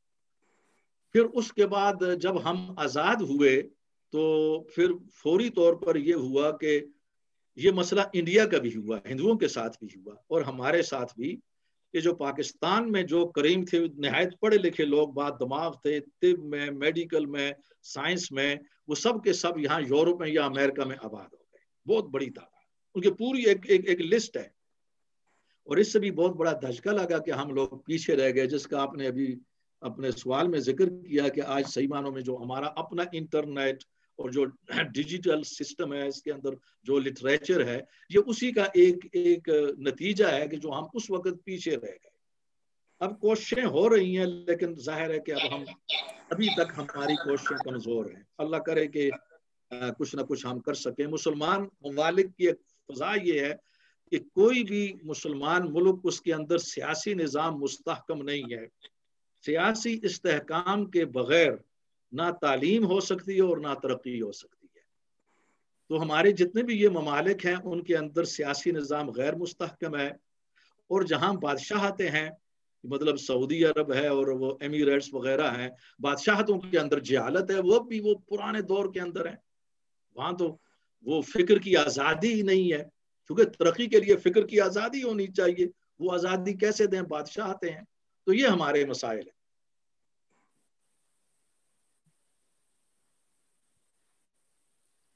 फिर उसके बाद जब हम आज़ाद हुए तो फिर फौरी तौर पर यह हुआ कि ये मसला इंडिया का भी हुआ, हिंदुओं के साथ भी हुआ और हमारे साथ भी, कि जो पाकिस्तान में जो करीम थे, नहायत पढ़े लिखे लोग, बात दिमाग थे, तिब में, मेडिकल में, साइंस में, वो सब के सब यहाँ यूरोप में या अमेरिका में आबाद हो गए, बहुत बड़ी तादाद। उनकी पूरी एक, एक, एक लिस्ट है। और इससे भी बहुत बड़ा धचका लगा कि हम लोग पीछे रह गए, जिसका आपने अभी अपने सवाल में जिक्र किया कि आज सही मानों में जो हमारा अपना इंटरनेट और जो डिजिटल सिस्टम है, इसके अंदर जो लिटरेचर है, ये उसी का एक एक नतीजा है कि जो हम उस वक्त पीछे रह गए। अब कोशिशें हो रही हैं, लेकिन जाहिर है कि अब हम अभी तक हमारी कोशिशें कमजोर हैं। अल्लाह करे कि आ, कुछ ना कुछ हम कर सकें। मुसलमान ममालिक की एक फजा ये है कि कोई भी मुसलमान मुल्क, उसके अंदर सियासी निज़ाम मुस्तहकम नहीं है। सियासी इस्तेहकाम के बगैर ना तालीम हो सकती है और ना तरक्की हो सकती है। तो हमारे जितने भी ये ममालिक हैं उनके अंदर सियासी निज़ाम गैर मुस्तहकम है। और जहाँ बादशाहते हैं, मतलब सऊदी अरब है और वो एमिरेट्स वगैरह हैं, बादशाहतों के अंदर जहालत है, वो भी वो पुराने दौर के अंदर है। वहाँ तो वो फिक्र की आज़ादी ही नहीं है, क्योंकि तरक्की के लिए फिक्र की आज़ादी होनी चाहिए। वो आज़ादी कैसे दें, बादशाहते हैं। तो ये हमारे मसाइल हैं।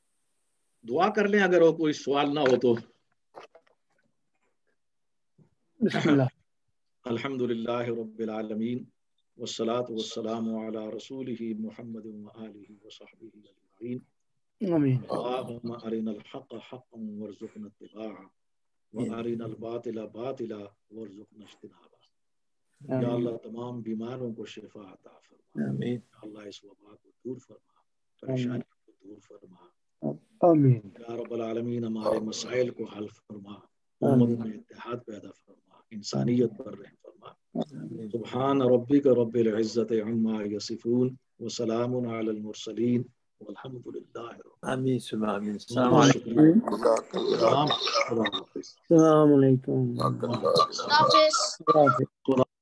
दुआ कर लें अगर वो कोई सवाल ना हो तो। بسم اللہ. الحمد للہ رب العالمین والصلاة والسلام علی رسولہ محمد وآلہ وصحبہ اجمعین. آمین. اللہم ارنا الحق حقا وارزقنا اتباعہ وارنا الباطل باطلا وارزقنا اجتنابہ. یا اللہ تمام بیماروں کو شفا عطا فرما. آمین. یا اللہ اس وبا کو دور فرما، پریشانی کو دور فرما. آمین. یا رب العالمین ہمارے مسائل کو حل فرما، امت میں اتحاد پیدا فرما، انسانیت پر رحم فرما. سبحان ربک رب العزت عما یصفون وسلام علی المرسلین والحمد للہ. آمین. آمین. السلام علیکم. السلام علیکم. السلام علیکم. اللہ حافظ. اللہ حافظ.